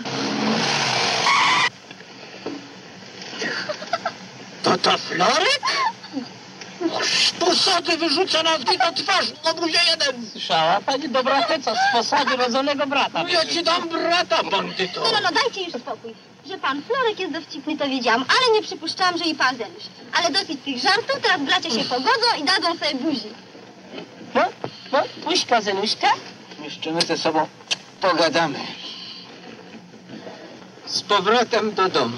To to Florek? Z posady wyrzuca nas mi do twarzy, no mówię jeden. Słyszała pani dobra heca z posady rodzonego brata. No ja ci dam brata, bandyto. No, no, no, dajcie już spokój. Że pan Florek jest dowcipny, to wiedziałam, ale nie przypuszczałam, że i pan Zenuś. Ale dosyć tych żartów, teraz bracia się pogodzą i dadzą sobie buzi. No, No, puśka, Zenuśka? Jeszcze my ze sobą pogadamy. Z powrotem do domu.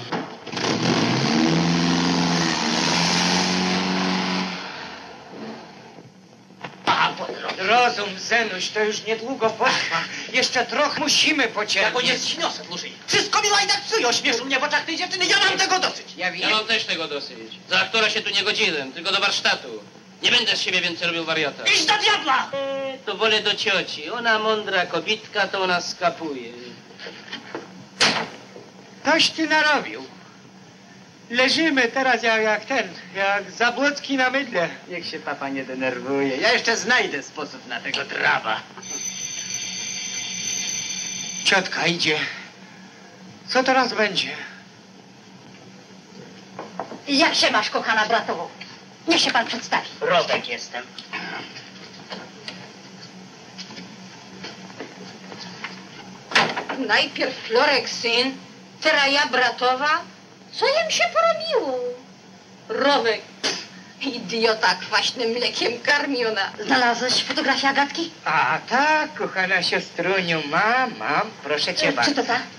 Rozum, Zenuś, to już niedługo potrwa. Jeszcze trochę musimy pocierpieć. Bo jest śniosek, Luży. Wszystko mi łajdak psuje, ośmieszył mnie w oczach tej dziewczyny. Ja mam tego dosyć. Ja wiem. Ja mam też tego dosyć. Za aktora się tu nie godziłem, tylko do warsztatu. Nie będę z siebie więcej robił wariata. Idź do diabla! E, to wolę do cioci. Ona mądra kobitka, to ona skapuje. Coś ty narobił. Leżymy teraz jak, jak ten, jak Zabłocki na mydle. Niech się papa nie denerwuje. Ja jeszcze znajdę sposób na tego drawa. Ciotka idzie. Co teraz będzie? Jak się masz, kochana bratowo? Niech się pan przedstawi. Robek jestem. Najpierw Florek syn, teraz ja bratowa. Co im się porobiło? Rowek, idiota kwaśnym mlekiem karmiona. Znalazłeś fotografię Agatki? A tak, kochana siostruniu, mam, mam, proszę cię bardzo. Czy to ta?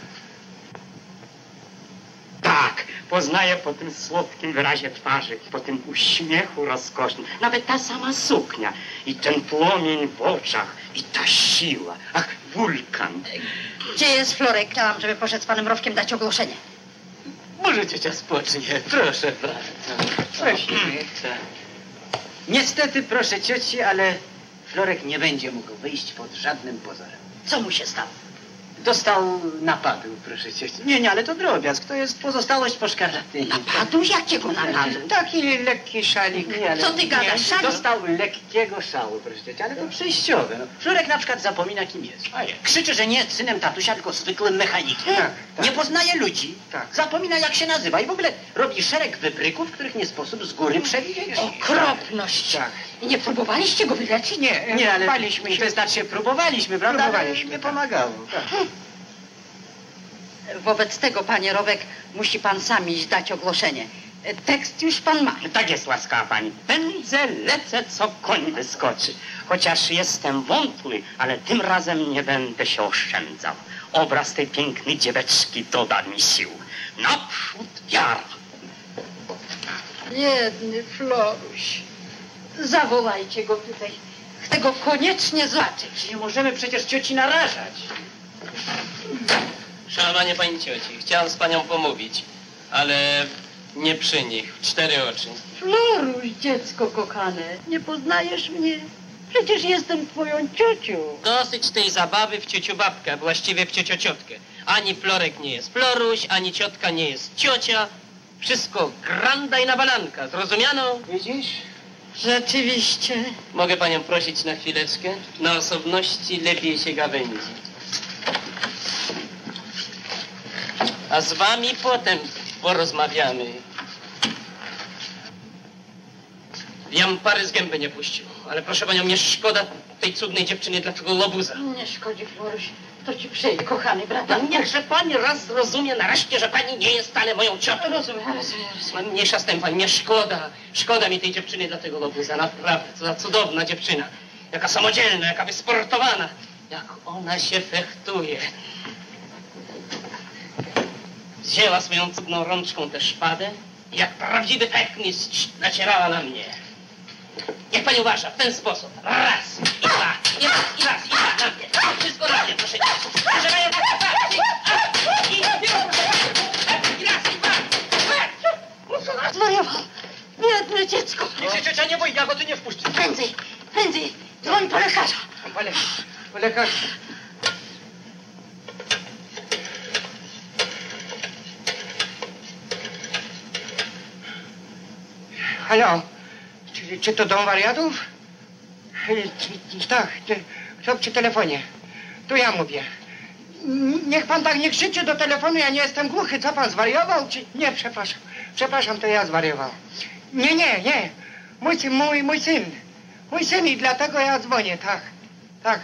Tak, poznaję po tym słodkim wyrazie twarzy, po tym uśmiechu rozkosznym. Nawet ta sama suknia i ten płomień w oczach i ta siła. Ach, wulkan. Gdzie jest Florek? Chciałam, żeby poszedł z panem Rowkiem dać ogłoszenie. Może ciocia spocznie, proszę bardzo. Prosimy. Niestety, proszę cioci, ale Florek nie będzie mógł wyjść pod żadnym pozorem. Co mu się stało? Dostał napadu, proszę cioci. Nie, nie, ale to drobiazg. To jest pozostałość po szkarlatynie. Napadu? Jakiego napadu? Taki lekki szalik. Nie, ale Co ty gadasz, nie, szalik? Dostał lekkiego szału, proszę cioci, ale to przejściowe. No. Florek na przykład zapomina, kim jest. A jest. Krzyczy, że nie jest synem tatusia, tylko zwykłym mechanikiem. Tak, tak. Nie poznaje ludzi. Tak. Zapomina, jak się nazywa i w ogóle robi szereg wybryków, których nie sposób z góry przewidzieć. Okropność. Tak. I nie próbowaliście go wyleczyć? Nie, Nie, ale baliśmy się. to znaczy próbowaliśmy, prawda? Próbowaliśmy, Ale nie tak. pomagało. Wobec tego, panie Rowek, musi pan sam iść dać ogłoszenie. Tekst już pan ma. Tak jest, łaskawa pani. Pędzę, lecę, co koń wyskoczy. Chociaż jestem wątły, ale tym razem nie będę się oszczędzał. Obraz tej pięknej dzieweczki doda mi sił. Naprzód wiara. Biedny Floruś. Zawołajcie go tutaj. Chcę go koniecznie zobaczyć. Nie możemy przecież cioci narażać. Szanowanie pani cioci, chciałem z panią pomówić, ale nie przy nich, w cztery oczy. Floruś, dziecko kochane, nie poznajesz mnie? Przecież jestem twoją ciocią. Dosyć tej zabawy w ciociu babkę, właściwie w ciociociotkę. Ani Florek nie jest Floruś, ani ciotka nie jest ciocia. Wszystko granda i na balanka, zrozumiano? Widzisz? Rzeczywiście. Mogę panią prosić na chwileczkę? Na osobności lepiej się gawędzi. A z wami potem porozmawiamy. Jam pary z gęby nie puścił, ale proszę panią, mnie szkoda tej cudnej dziewczyny dla tego łobuza. Nie szkodzi, Floruś. To ci przejdzie, kochany brata. Niechże pani raz zrozumie nareszcie, że pani nie jest wcale moją ciotką. Rozumiem, rozumiem, rozumiem. Mniejsza z tym, pani, mnie szkoda. Szkoda mi tej dziewczyny dla tego łobuza, naprawdę. Co za cudowna dziewczyna. Jaka samodzielna, jaka wysportowana. Jak ona się fechtuje. Wzięła swoją cudną rączką tę szpadę i jak prawdziwy fechtmistrz nacierała na mnie. Jak pani uważa, w ten sposób. Raz, i dwa, i raz, i raz, i dwa, na mnie. Wszystko na mnie, proszę cię. Proszę panią, tak, tak, i, i, i, i raz, i dwa. Zwariował. Biedne dziecko. Niech się ciocia nie boi, ja go tu nie wpuszczę. Prędzej, prędzej. Dzwoń po lekarza. Po, le po lekarzu. Halo, czy, czy to dom wariatów? Czy- Tak, ty- to przy telefonie. To ja mówię. N- Niech pan tak nie krzyczy do telefonu, ja nie jestem głuchy. Co pan zwariował? Czy... Nie, przepraszam. Przepraszam, to ja zwariowałem. Nie, nie, nie. Mój syn, mój, mój syn. Mój syn i dlatego ja dzwonię, tak. Tak.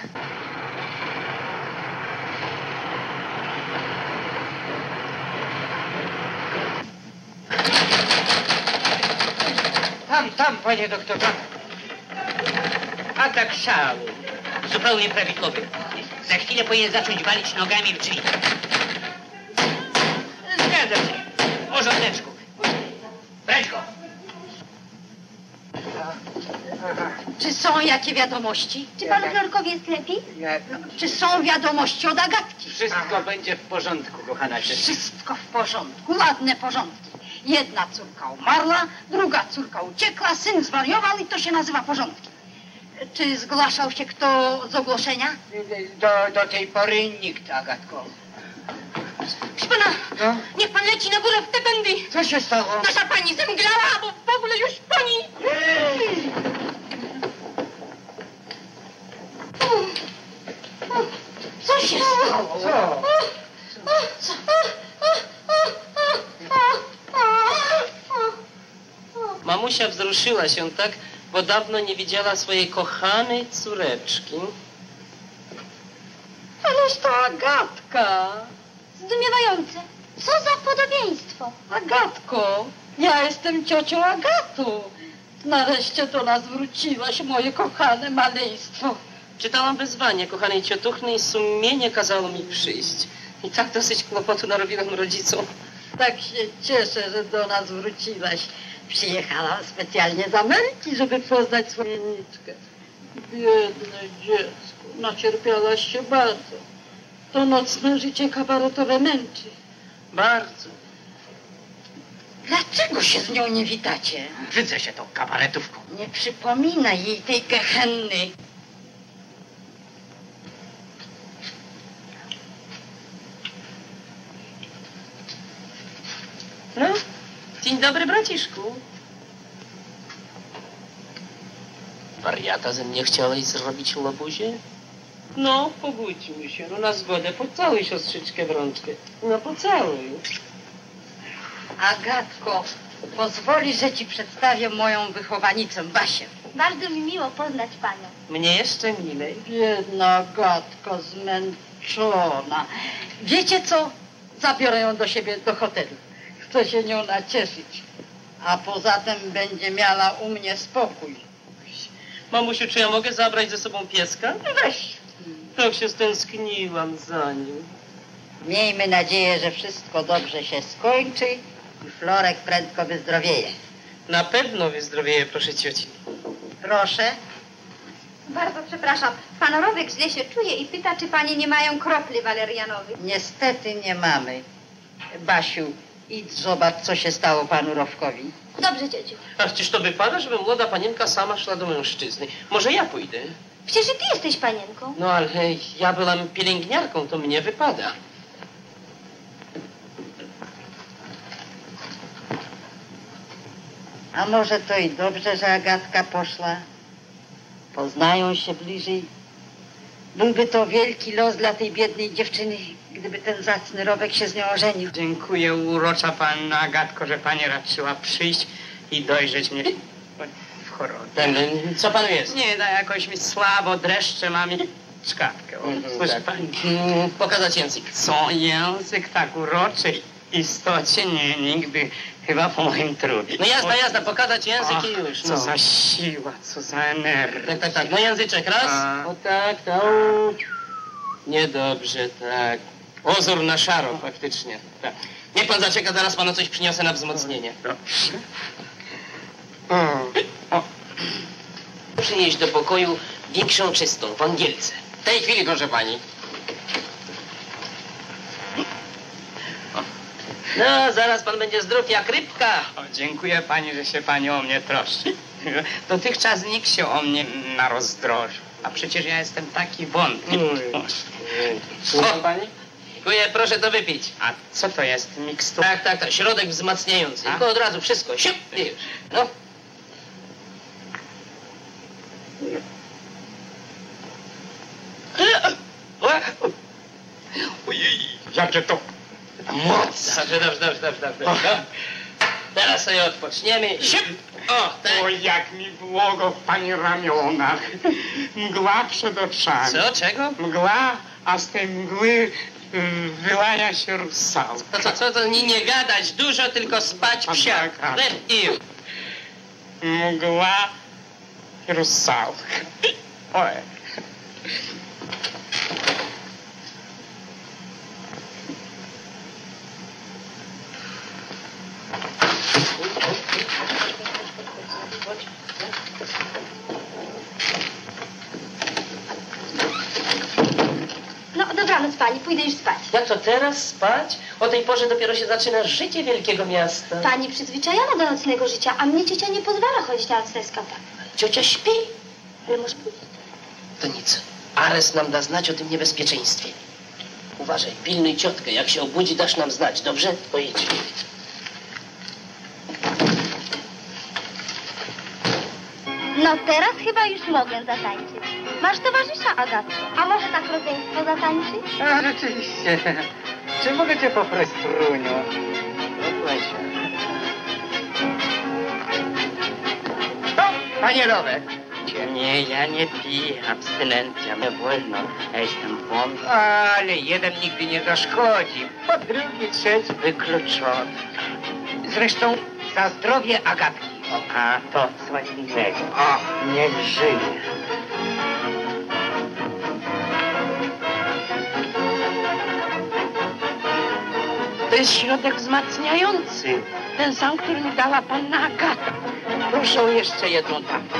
Tam, tam, panie doktorze. Atak szału. zupełnie prawidłowy. Za chwilę powinien zacząć walić nogami w drzwi. Zgadza się. W porządeczku. Brać go. Czy są jakie wiadomości? Czy panu Florkowi jest lepiej? Czy są wiadomości od Agatki? Wszystko będzie w porządku, kochana ciociu. Wszystko w porządku, ładne porządki. Jedna córka umarła, druga córka uciekła, syn zwariował i to się nazywa porządki. Czy zgłaszał się kto z ogłoszenia? Do, do tej pory nikt, Agatko. Proszę pana, No? niech pan leci na górę w te pędy. Co się stało? Nasza pani zemdlała, bo w ogóle już pani... Co się stało? Co? Mamusia wzruszyła się tak, bo dawno nie widziała swojej kochanej córeczki. Ależ to Agatka. Zdumiewające. Co za podobieństwo. Agatko, ja jestem ciocią Agatą. Nareszcie do nas wróciłaś, moje kochane maleństwo. Czytałam wezwanie kochanej ciotuchny i sumienie kazało mi przyjść. I tak dosyć kłopotu narobiłam rodzicom. Tak się cieszę, że do nas wróciłaś. Przyjechałam specjalnie z Ameryki, żeby poznać swoją niczkę. Biedne dziecko, nacierpiałaś się bardzo. To nocne życie kabaretowe męczy. Bardzo. Dlaczego się z nią nie witacie? Brzydzę się tą kabaretówką. Nie przypominaj jej tej gehenny. No, dzień dobry, braciszku. Wariata ze mnie chciałeś zrobić, łobuzie? No, pogódźmy się, no na zgodę, pocałuj siostrzyczkę w rączkę. No, pocałuj. Agatko, pozwolisz, że ci przedstawię moją wychowanicę, Basię. Bardzo mi miło poznać panią. Mnie jeszcze milej. Biedna Agatko, zmęczona. Wiecie co? Zabiorę ją do siebie do hotelu. Chcę się nią nacieszyć. A poza tym będzie miała u mnie spokój. Mamusiu, czy ja mogę zabrać ze sobą pieska? Weź. Tak się stęskniłam za nim. Miejmy nadzieję, że wszystko dobrze się skończy i Florek prędko wyzdrowieje. Na pewno wyzdrowieje, proszę cioci. Proszę. Bardzo przepraszam. Pan Rowek źle się czuje i pyta, czy panie nie mają kropli walerianowych. Niestety nie mamy. Basiu, idź zobacz, co się stało panu Rowkowi. Dobrze, ciociu. A przecież to wypada, żeby młoda panienka sama szła do mężczyzny. Może ja pójdę? Przecież i ty jesteś panienką. No ale ja byłam pielęgniarką, to mnie wypada. A może to i dobrze, że Agatka poszła? Poznają się bliżej. Byłby to wielki los dla tej biednej dziewczyny, gdyby ten zacny Rowek się z nią ożenił. Dziękuję, urocza panna Agatko, że pani raczyła przyjść i dojrzeć mnie w chorobie. Ten, co panu jest? Nie, no jakoś mi słabo, dreszcze mam i czkawkę. Proszę pani. Mm, Pokazać język. Co język tak uroczy, istocie nie, nigdy chyba po moim trudie. No jasna, jasna, pokazać język Ach, i już. Co No. za siła, co za energia. Tak, tak, tak. No języczek, raz. A. O tak, tak. Niedobrze, tak. Ozór na szaro, faktycznie. Tak. Niech pan zaczeka, zaraz panu coś przyniosę na wzmocnienie. Dobrze. O, o, Przynieść do pokoju większą czystą, w angielce. W tej chwili, proszę pani. No, zaraz pan będzie zdrów jak rybka. o, dziękuję pani, że się pani o mnie troszczy. Dotychczas nikt się o mnie narozdrożył. A przecież ja jestem taki wątki. Słucha pani? Dziękuję, proszę to wypić. A co to jest mikstura? Tak, tak, tak, środek wzmacniający. A? Tylko od razu wszystko, siup, i już. No. Ojej, jakie to moc! Dobrze, dobrze, dobrze, dobrze, dobrze. No. Teraz sobie odpoczniemy. Siup! O, tak. O, jak mi błogo w pani ramionach. Mgła przed oczami. Co, czego? Mgła, a z tej mgły y, wyłania się rusałka. To co, co, to nie, nie gadać dużo, tylko spać A psiak. tak, a. Lep i już. Mgła, rusałka. Oj. No, dobranoc pani, pójdę już spać. Jak to teraz spać? O tej porze dopiero się zaczyna życie wielkiego miasta. Pani przyzwyczajona do nocnego życia, a mnie ciocia nie pozwala chodzić na nocne skata. Ciocia śpi? Ale może pójść? To nic. Ares nam da znać o tym niebezpieczeństwie. Uważaj, pilnuj ciotkę. Jak się obudzi, dasz nam znać, dobrze? To idź. No teraz chyba już mogę zatańczyć. Masz towarzysza, Agatko. A może tak rodzeństwo zatańczyć? A, rzeczywiście. Czy mogę cię poprosić, Fruniu? Proszę. Panie Rower. Nie, ja nie piję, abstynencja, mnie wolno. Ja jestem wątły. Ale jeden nigdy nie zaszkodzi. Po drugi, trzeci. Wykluczony. Zresztą za zdrowie Agatki. A to co innego. O, niech żyje. To jest środek wzmacniający. Ten sam, który mi dała panna Agata. Proszę o jeszcze jedną tablę.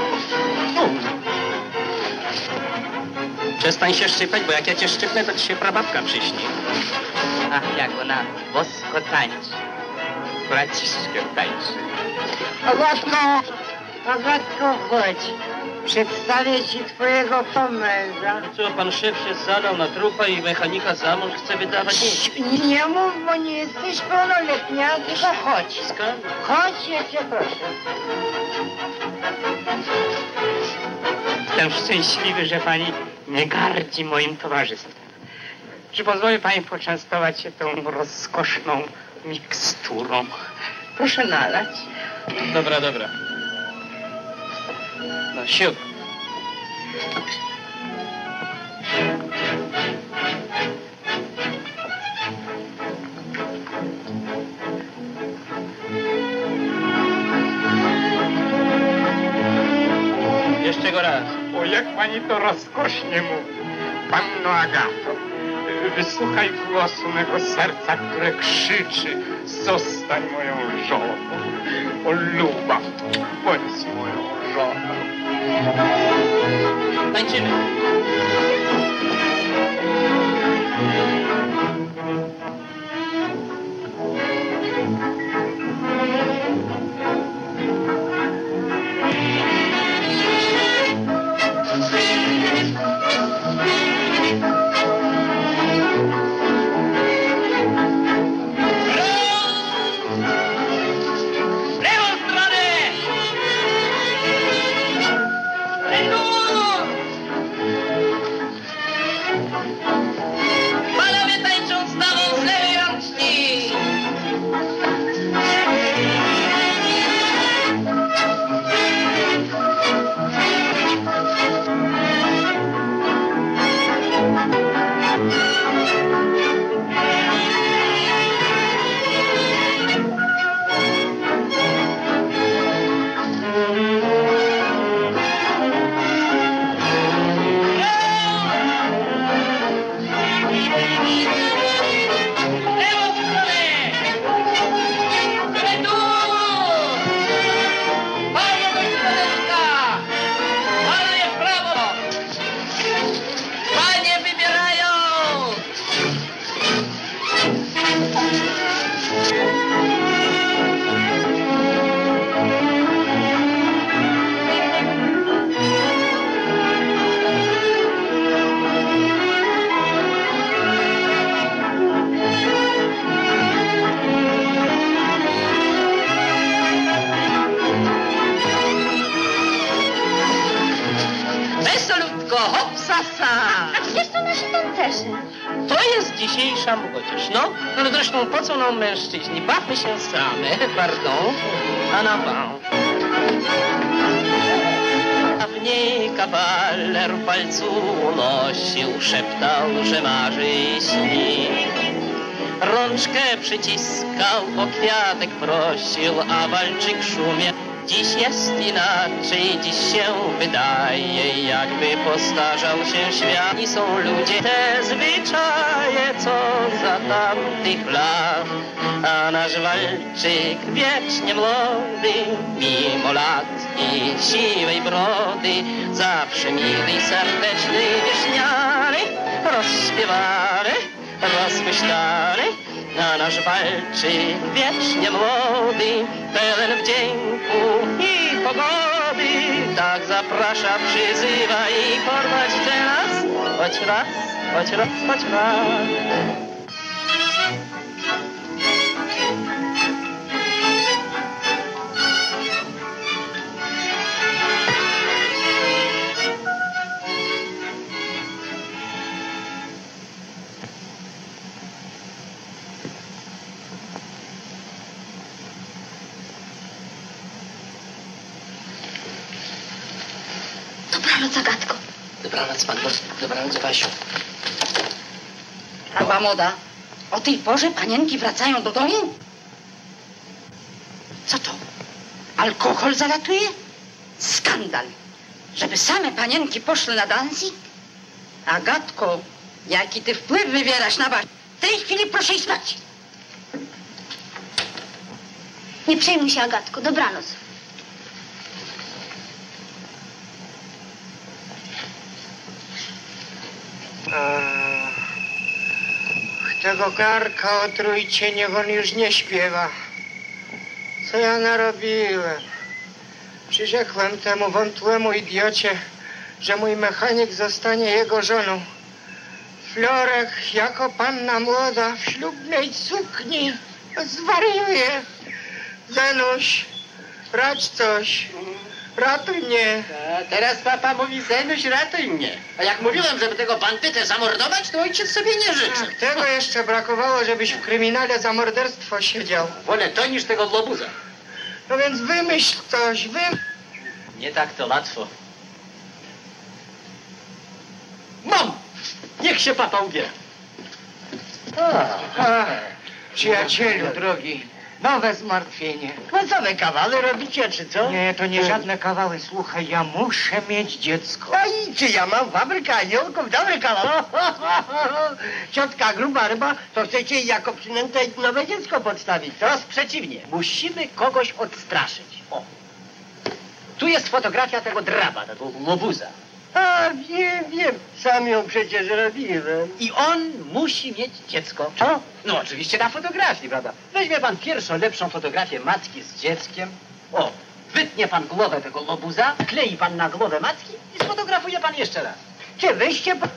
Przestań się szczypać, bo jak ja cię szczypnę, to ci się prababka przyśni. Ach, jak ona bosko tańczy. Braciszkę tańczy. Agatko, Agatko, chodź. Przedstawię ci twojego pomęża. Co, pan szef się zadał na trupa i mechanika za mąż chce wydawać? Nie, nie mów, bo nie jesteś pełnoletnia, tylko chodź. Skąd? Chodź, ja cię proszę. Jestem szczęśliwy, że pani nie gardzi moim towarzystwem. Czy pozwoli pani poczęstować się tą rozkoszną miksturą? Proszę nalać. Dobra, dobra. No siup. Jeszcze go raz. O, jak pani to rozkosznie mówi. Panno Agato, wysłuchaj głosu mego serca, które krzyczy: zostań moją żoną. O, luba, bądź moją żoną. Tańczymy. dzisiejsza młodzież. No, no zresztą po co nam mężczyźni? Bawmy się same, pardon, a na pan. A w niej kawaler w palcu unosił, szeptał, że marzy i śni. Rączkę przyciskał, o kwiatek prosił, a walczyk szumie Dziś jest inaczej, dziś się wydaje, jakby postarzał się świat. I są ludzie te zwyczaje, co za tamtych lat. A nasz walczyk wiecznie młody, mimo lat i siwej brody, zawsze miły, serdeczny, wieśniany, rozśpiewany, rozmyślany. A nasz walczyk wiecznie młody, pełen wdzięku i pogody, tak zaprasza, przyzywa i porwać chce nas. Choć raz, choć raz, choć raz. Dobranoc, Agatko. Dobranoc, Magdo. Dobranoc, Basiu. Prawa moda. O tej porze panienki wracają do domu? Co to? Alkohol zalatuje? Skandal. Żeby same panienki poszły na dancing? Agatko, jaki ty wpływ wywierasz na Basię? W tej chwili proszę iść spać. Nie przejmuj się, Agatko. Dobranoc. Tego karka otrujcie, niech on już nie śpiewa. Co ja narobiłem? Przyrzekłem temu wątłemu idiocie, że mój mechanik zostanie jego żoną. Florek jako panna młoda w ślubnej sukni zwariuje. Zenuś, radź coś. Ratuj mnie. A teraz papa mówi, Zenuś, ratuj mnie. A jak mówiłem, żeby tego bandytę zamordować, to ojciec sobie nie życzy. Ach, tego jeszcze brakowało, żebyś w kryminale za morderstwo siedział. Wolę to niż tego globuza. No więc wymyśl coś, wy... Nie tak to łatwo. Mam! Niech się papa ubiera. Ach, przyjacielu drogi, nowe zmartwienie. No co wy kawały robicie, czy co? Nie, to nie żadne kawały. Słuchaj, ja muszę mieć dziecko. A i czy ja mam fabrykę aniołków? Dobry kawał. Ciotka gruba ryba, to chcecie jej jako przynętę nowe dziecko podstawić. Teraz przeciwnie. Musimy kogoś odstraszyć. O. Tu jest fotografia tego draba, tego łobuza. A, wiem, wiem. Sam ją przecież robiłem. I on musi mieć dziecko. Co? No oczywiście na fotografii, prawda? Weźmie pan pierwszą, lepszą fotografię matki z dzieckiem. O, wytnie pan głowę tego łobuza, klei pan na głowę matki i sfotografuje pan jeszcze raz. Czy weźcie pan...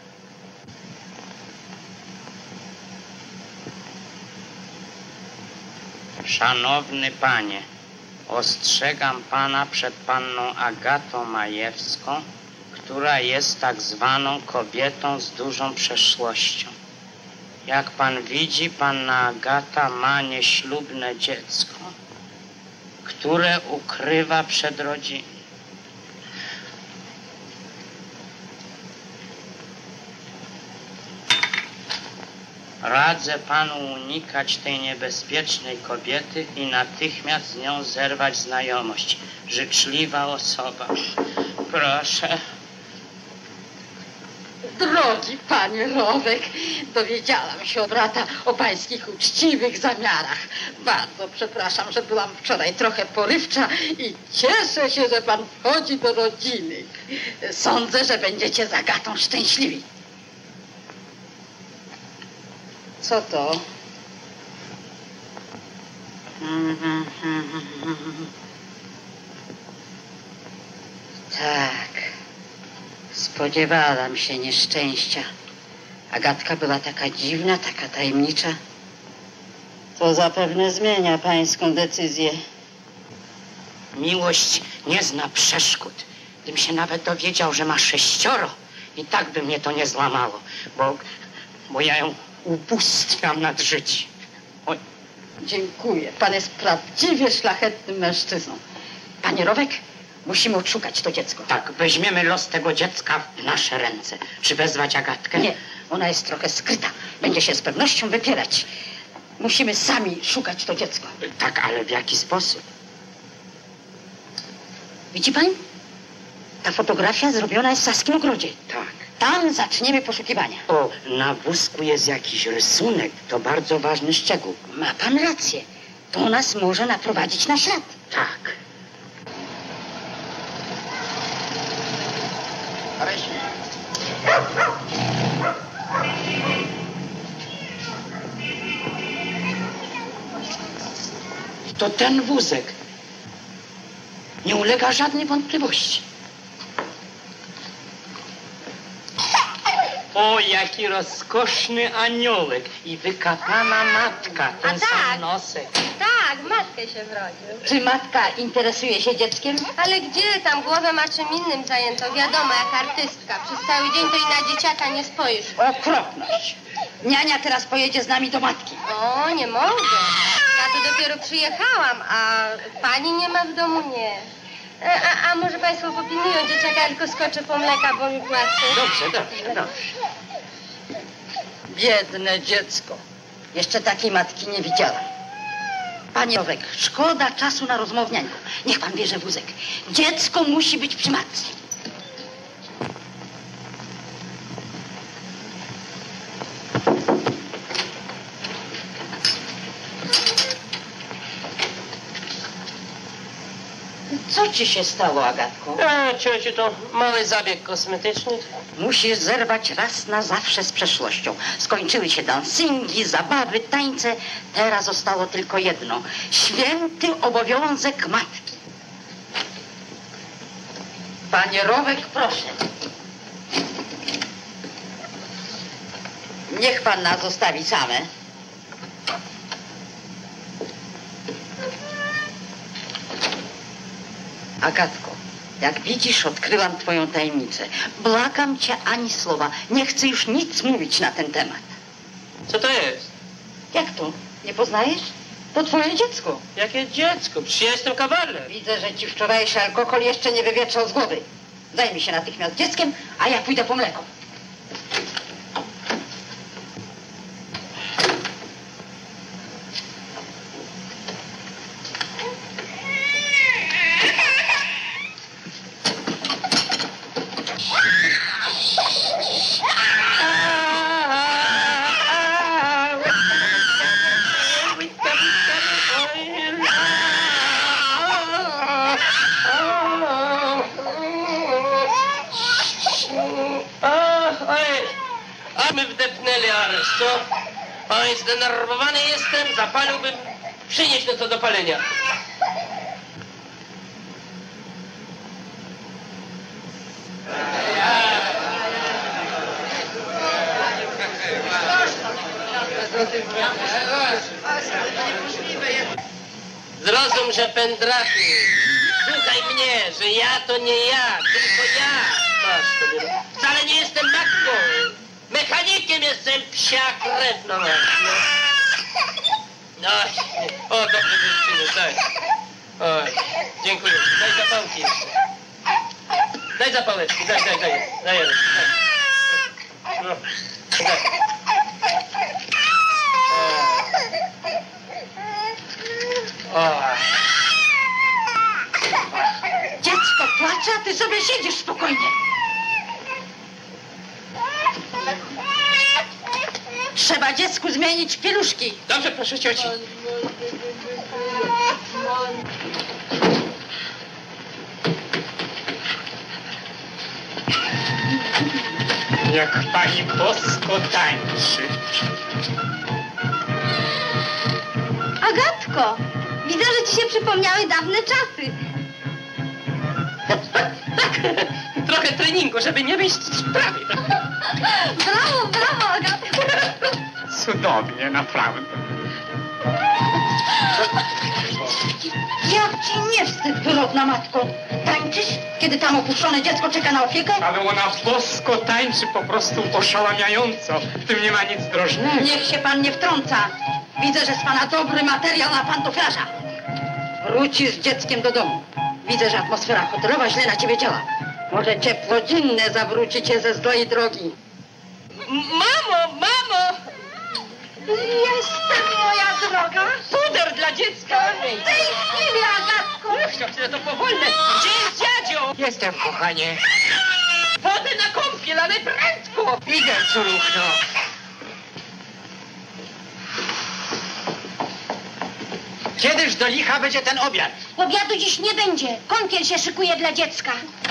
Szanowny panie, ostrzegam pana przed panną Agatą Majewską, która jest tak zwaną kobietą z dużą przeszłością. Jak pan widzi, panna Agata ma nieślubne dziecko, które ukrywa przed rodziną. Radzę panu unikać tej niebezpiecznej kobiety i natychmiast z nią zerwać znajomość. Życzliwa osoba. Proszę. Drogi panie Rowek, dowiedziałam się od brata o pańskich uczciwych zamiarach. Bardzo przepraszam, że byłam wczoraj trochę porywcza i cieszę się, że pan wchodzi do rodziny. Sądzę, że będziecie z Agatą szczęśliwi. Co to? Tak. Spodziewałam się nieszczęścia. Agatka była taka dziwna, taka tajemnicza. To zapewne zmienia pańską decyzję. Miłość nie zna przeszkód. Gdybym się nawet dowiedział, że ma sześcioro, i tak by mnie to nie złamało, bo, bo ja ją ubóstwiam nad życiem. Oj. Dziękuję. Pan jest prawdziwie szlachetnym mężczyzną. Panie Rowek, musimy odszukać to dziecko. Tak, weźmiemy los tego dziecka w nasze ręce. Czy wezwać Agatkę? Nie, ona jest trochę skryta. Będzie się z pewnością wypierać. Musimy sami szukać to dziecko. Tak, ale w jaki sposób? Widzi pan? Ta fotografia zrobiona jest w Saskim Ogrodzie. Tak. Tam zaczniemy poszukiwania. O, na wózku jest jakiś rysunek. To bardzo ważny szczegół. Ma pan rację. To nas może naprowadzić na ślad. Tak. To ten wózek. Nie ulega żadnej wątpliwości. O, jaki rozkoszny aniołek i wykapana matka, ten A tak. sam nosek. Tak, w matkę się wrodził. Czy matka interesuje się dzieckiem? Ale gdzie tam głowę ma czym innym zajęto? Wiadomo, jak artystka. Przez cały dzień to i na dzieciaka nie spojrzysz. Okropność. Niania teraz pojedzie z nami do matki. O, nie mogę. Ja tu dopiero przyjechałam, a pani nie ma w domu? Nie. A, a, a może państwo popilnują dzieciaka, ja tylko skoczę po mleka, bo mi płacze. Dobrze, dobrze, dobrze. Biedne dziecko. Jeszcze takiej matki nie widziałam. Panie Owek, szkoda czasu na rozmownianko. Niech pan bierze wózek. Dziecko musi być przy matce. Co ci się stało, Agatko? A, ciociu, to mały zabieg kosmetyczny. Musisz zerwać raz na zawsze z przeszłością. Skończyły się dancingi, zabawy, tańce. Teraz zostało tylko jedno. Święty obowiązek matki. Panie Rowek, proszę. Niech pan nas zostawi same. Agatko, jak widzisz, odkryłam twoją tajemnicę. Błagam cię ani słowa. Nie chcę już nic mówić na ten temat. Co to jest? Jak to? Nie poznajesz? To twoje dziecko. Jakie dziecko? Przecież ja jestem kawaler. Widzę, że ci wczorajszy alkohol jeszcze nie wywietrzał z głowy. Zajmij się natychmiast dzieckiem, a ja pójdę po mleko. Co? Oj, zdenerwowany jestem, zapaliłbym. Przynieś no to do palenia. Zrozum, że pędraty. Słuchaj mnie, że ja to nie ja, tylko ja. Masz to, wcale nie jestem matką. Mechanikiem jestem, psia krew, no masz, no. No, o, dobrze, dziewczyny, daj. Oj, dziękuję. Daj zapałki jeszcze. Daj zapałeczki, daj, daj, daj. Daj, daj. No, daj. O. Dziecko płacze, a ty sobie siedzisz spokojnie. Trzeba dziecku zmienić pieluszki. Dobrze, proszę cioci. Jak pani bosko tańczy. Agatko, widzę, że ci się przypomniały dawne czasy. Trochę treningu, żeby nie wyjść z sprawy. Brawo, brawo, Agatko. Cudownie, naprawdę. Jak ci nie wstyd, wylotna matko? Tańczysz, kiedy tam opuszczone dziecko czeka na opiekę? Ale ona bosko tańczy po prostu oszałamiająco. W tym nie ma nic drożnego. Niech się pan nie wtrąca. Widzę, że z pana dobry materiał na pantoflarza. Wrócisz z dzieckiem do domu. Widzę, że atmosfera hotelowa źle na ciebie działa. Może ciepło dzienne zawróci cię ze złej drogi. Mamo, mamo! Jestem, moja droga. Puder dla dziecka! W tej chwili, Agatko. Ech, to to powolne. Gdzie jest Jestem, kochanie. Wodę na kąpiel, ale prędko! Idę, córuchno. Kiedyż do licha będzie ten obiad? Obiadu dziś nie będzie. Kąpiel się szykuje dla dziecka.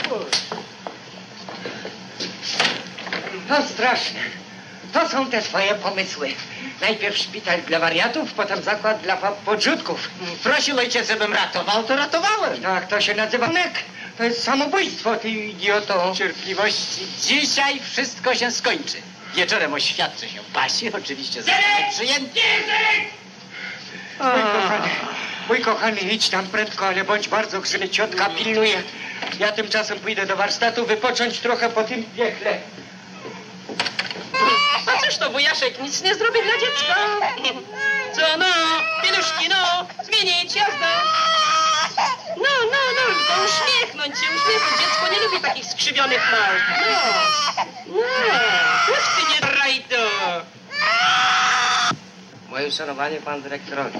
To straszne. To są te twoje pomysły. Najpierw szpital dla wariatów, potem zakład dla pa- podrzutków. Prosił ojciec, żebym ratował, to ratowałem. Tak, to się nazywa nek. To jest samobójstwo, ty idioto. Cierpliwości. Dzisiaj wszystko się skończy. Wieczorem oświadczy się Basi, oczywiście zostanie przyjęty. Mój kochany, mój kochany, idź tam prędko, ale bądź bardzo grzeczny, ciotka pilnuje. Ja tymczasem pójdę do warsztatu wypocząć trochę po tym piekle. A cóż to, wujaszek, nic nie zrobi dla dziecka. Co no, pieluszki, no, zmienić, jazda. No, no, no, tylko uśmiechnąć się, uśmiechnąć. Dziecko nie lubi takich skrzywionych małp. No, no, już ty nie raj to. Moje uszanowanie pan dyrektorowi.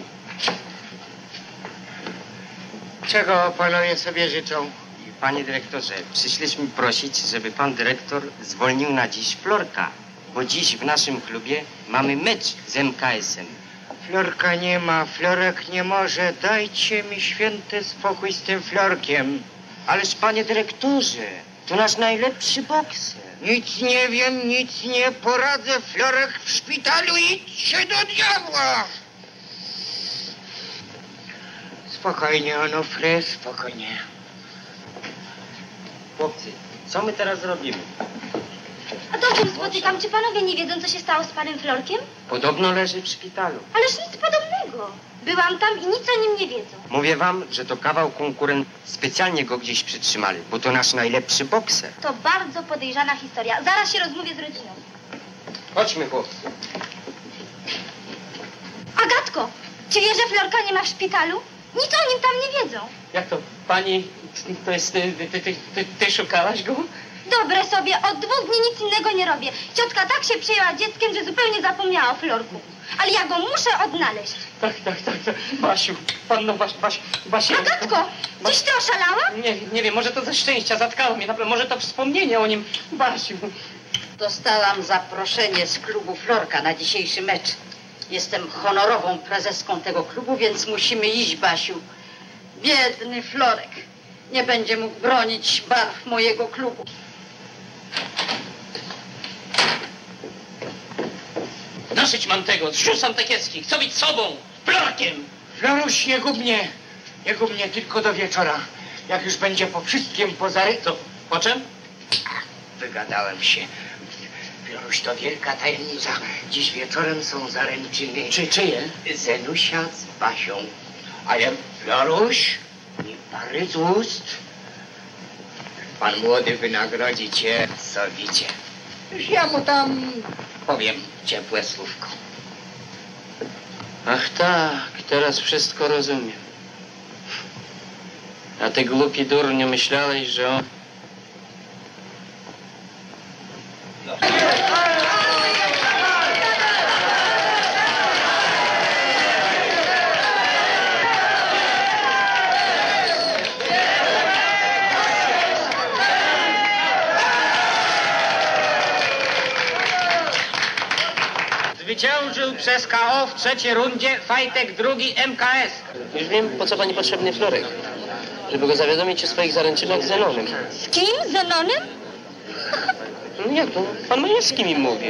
Czego panowie sobie życzą? Panie dyrektorze, przyszliśmy prosić, żeby pan dyrektor zwolnił na dziś Florka, bo dziś w naszym klubie mamy mecz z M K S-em. Florka nie ma, Florek nie może. Dajcie mi święty spokój z tym Florkiem. Ależ panie dyrektorze, to nasz najlepszy bokser. Nic nie wiem, nic nie poradzę. Florek w szpitalu, idźcie do diabła. Spokojnie, Onufry, spokojnie. Chłopcy, co my teraz zrobimy? A dobrze spotykam. Czy panowie nie wiedzą, co się stało z panem Florkiem? Podobno leży w szpitalu. Ależ nic podobnego. Byłam tam i nic o nim nie wiedzą. Mówię wam, że to kawał konkurent. Specjalnie go gdzieś przytrzymali, bo to nasz najlepszy bokser. To bardzo podejrzana historia. Zaraz się rozmówię z rodziną. Chodźmy, chłopcy. Agatko, czy wiesz, że Florka nie ma w szpitalu? Nic o nim tam nie wiedzą. Jak to, pani, to jest, ty, ty, ty, ty, ty szukałaś go? Dobre sobie, od dwóch dni nic innego nie robię. Ciotka tak się przejęła dzieckiem, że zupełnie zapomniała o Florku. Ale ja go muszę odnaleźć. Tak, tak, tak, tak. Basiu, panno Baś, Baś, Basie... Agatko, czyś ty oszalała? Nie, nie wiem, może to ze szczęścia zatkało mnie, naprawdę, może to wspomnienie o nim. Basiu. Dostałam zaproszenie z klubu Florka na dzisiejszy mecz. Jestem honorową prezeską tego klubu, więc musimy iść, Basiu. Biedny Florek nie będzie mógł bronić barw mojego klubu. Dosyć mam tego, zrzucam te kiecki, chcę być sobą, Florkiem. Floruś, nie gub mnie. Nie gub mnie tylko do wieczora. Jak już będzie po wszystkim pozary... To po czym? Wygadałem się. Floruś, to wielka tajemnica. Dziś wieczorem są zaręczyny. Czy czyje? Zenusia z Basią. Ale Floruś, nie pary z ust. Pan młody wynagrodzi cię sowicie. Już ja mu tam powiem ciepłe słówko. Ach tak, teraz wszystko rozumiem. A ty głupi durniu myślałeś, że on... Zwyciężył przez K O w trzeciej rundzie Fajtek drugi M K S. Już wiem, po co pani potrzebny Florek. Żeby go zawiadomić o swoich zaręczynach z Zenonem. Z kim? Z Zenonem? No jak to? Pan Majewski mi mówi.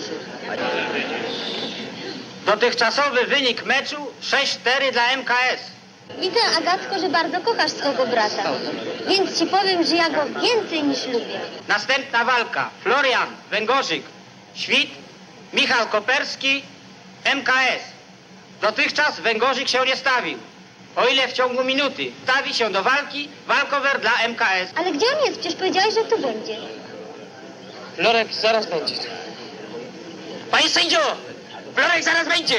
Dotychczasowy wynik meczu sześć cztery dla M K S. Widzę, Agatko, że bardzo kochasz swego brata. Więc ci powiem, że ja go więcej niż lubię. Następna walka. Florian Węgorzyk, Świt, Michał Koperski, M K S. Dotychczas Węgorzyk się nie stawił. O ile w ciągu minuty stawi się do walki, walkover dla M K S. Ale gdzie on jest? Przecież powiedziałeś, że tu będzie. Florek zaraz będzie. Panie sędzio, Florek zaraz będzie.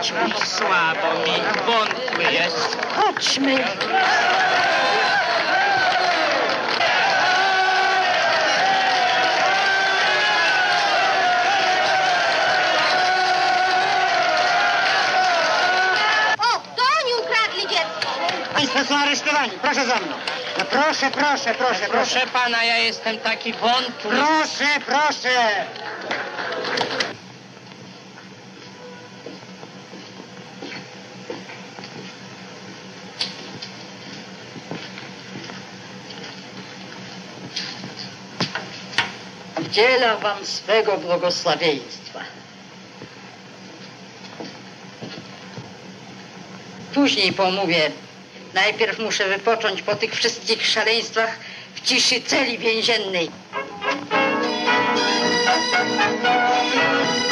Chodźmy. Słabo mi, wątły jest. Chodźmy. O, to oni ukradli dziecko. Państwo są aresztowani, proszę za mną. No proszę, proszę, proszę, proszę. Proszę pana, ja jestem taki wątły. Proszę, proszę. Udzielam wam swego błogosławieństwa. Później pomówię. Najpierw muszę wypocząć po tych wszystkich szaleństwach w ciszy celi więziennej.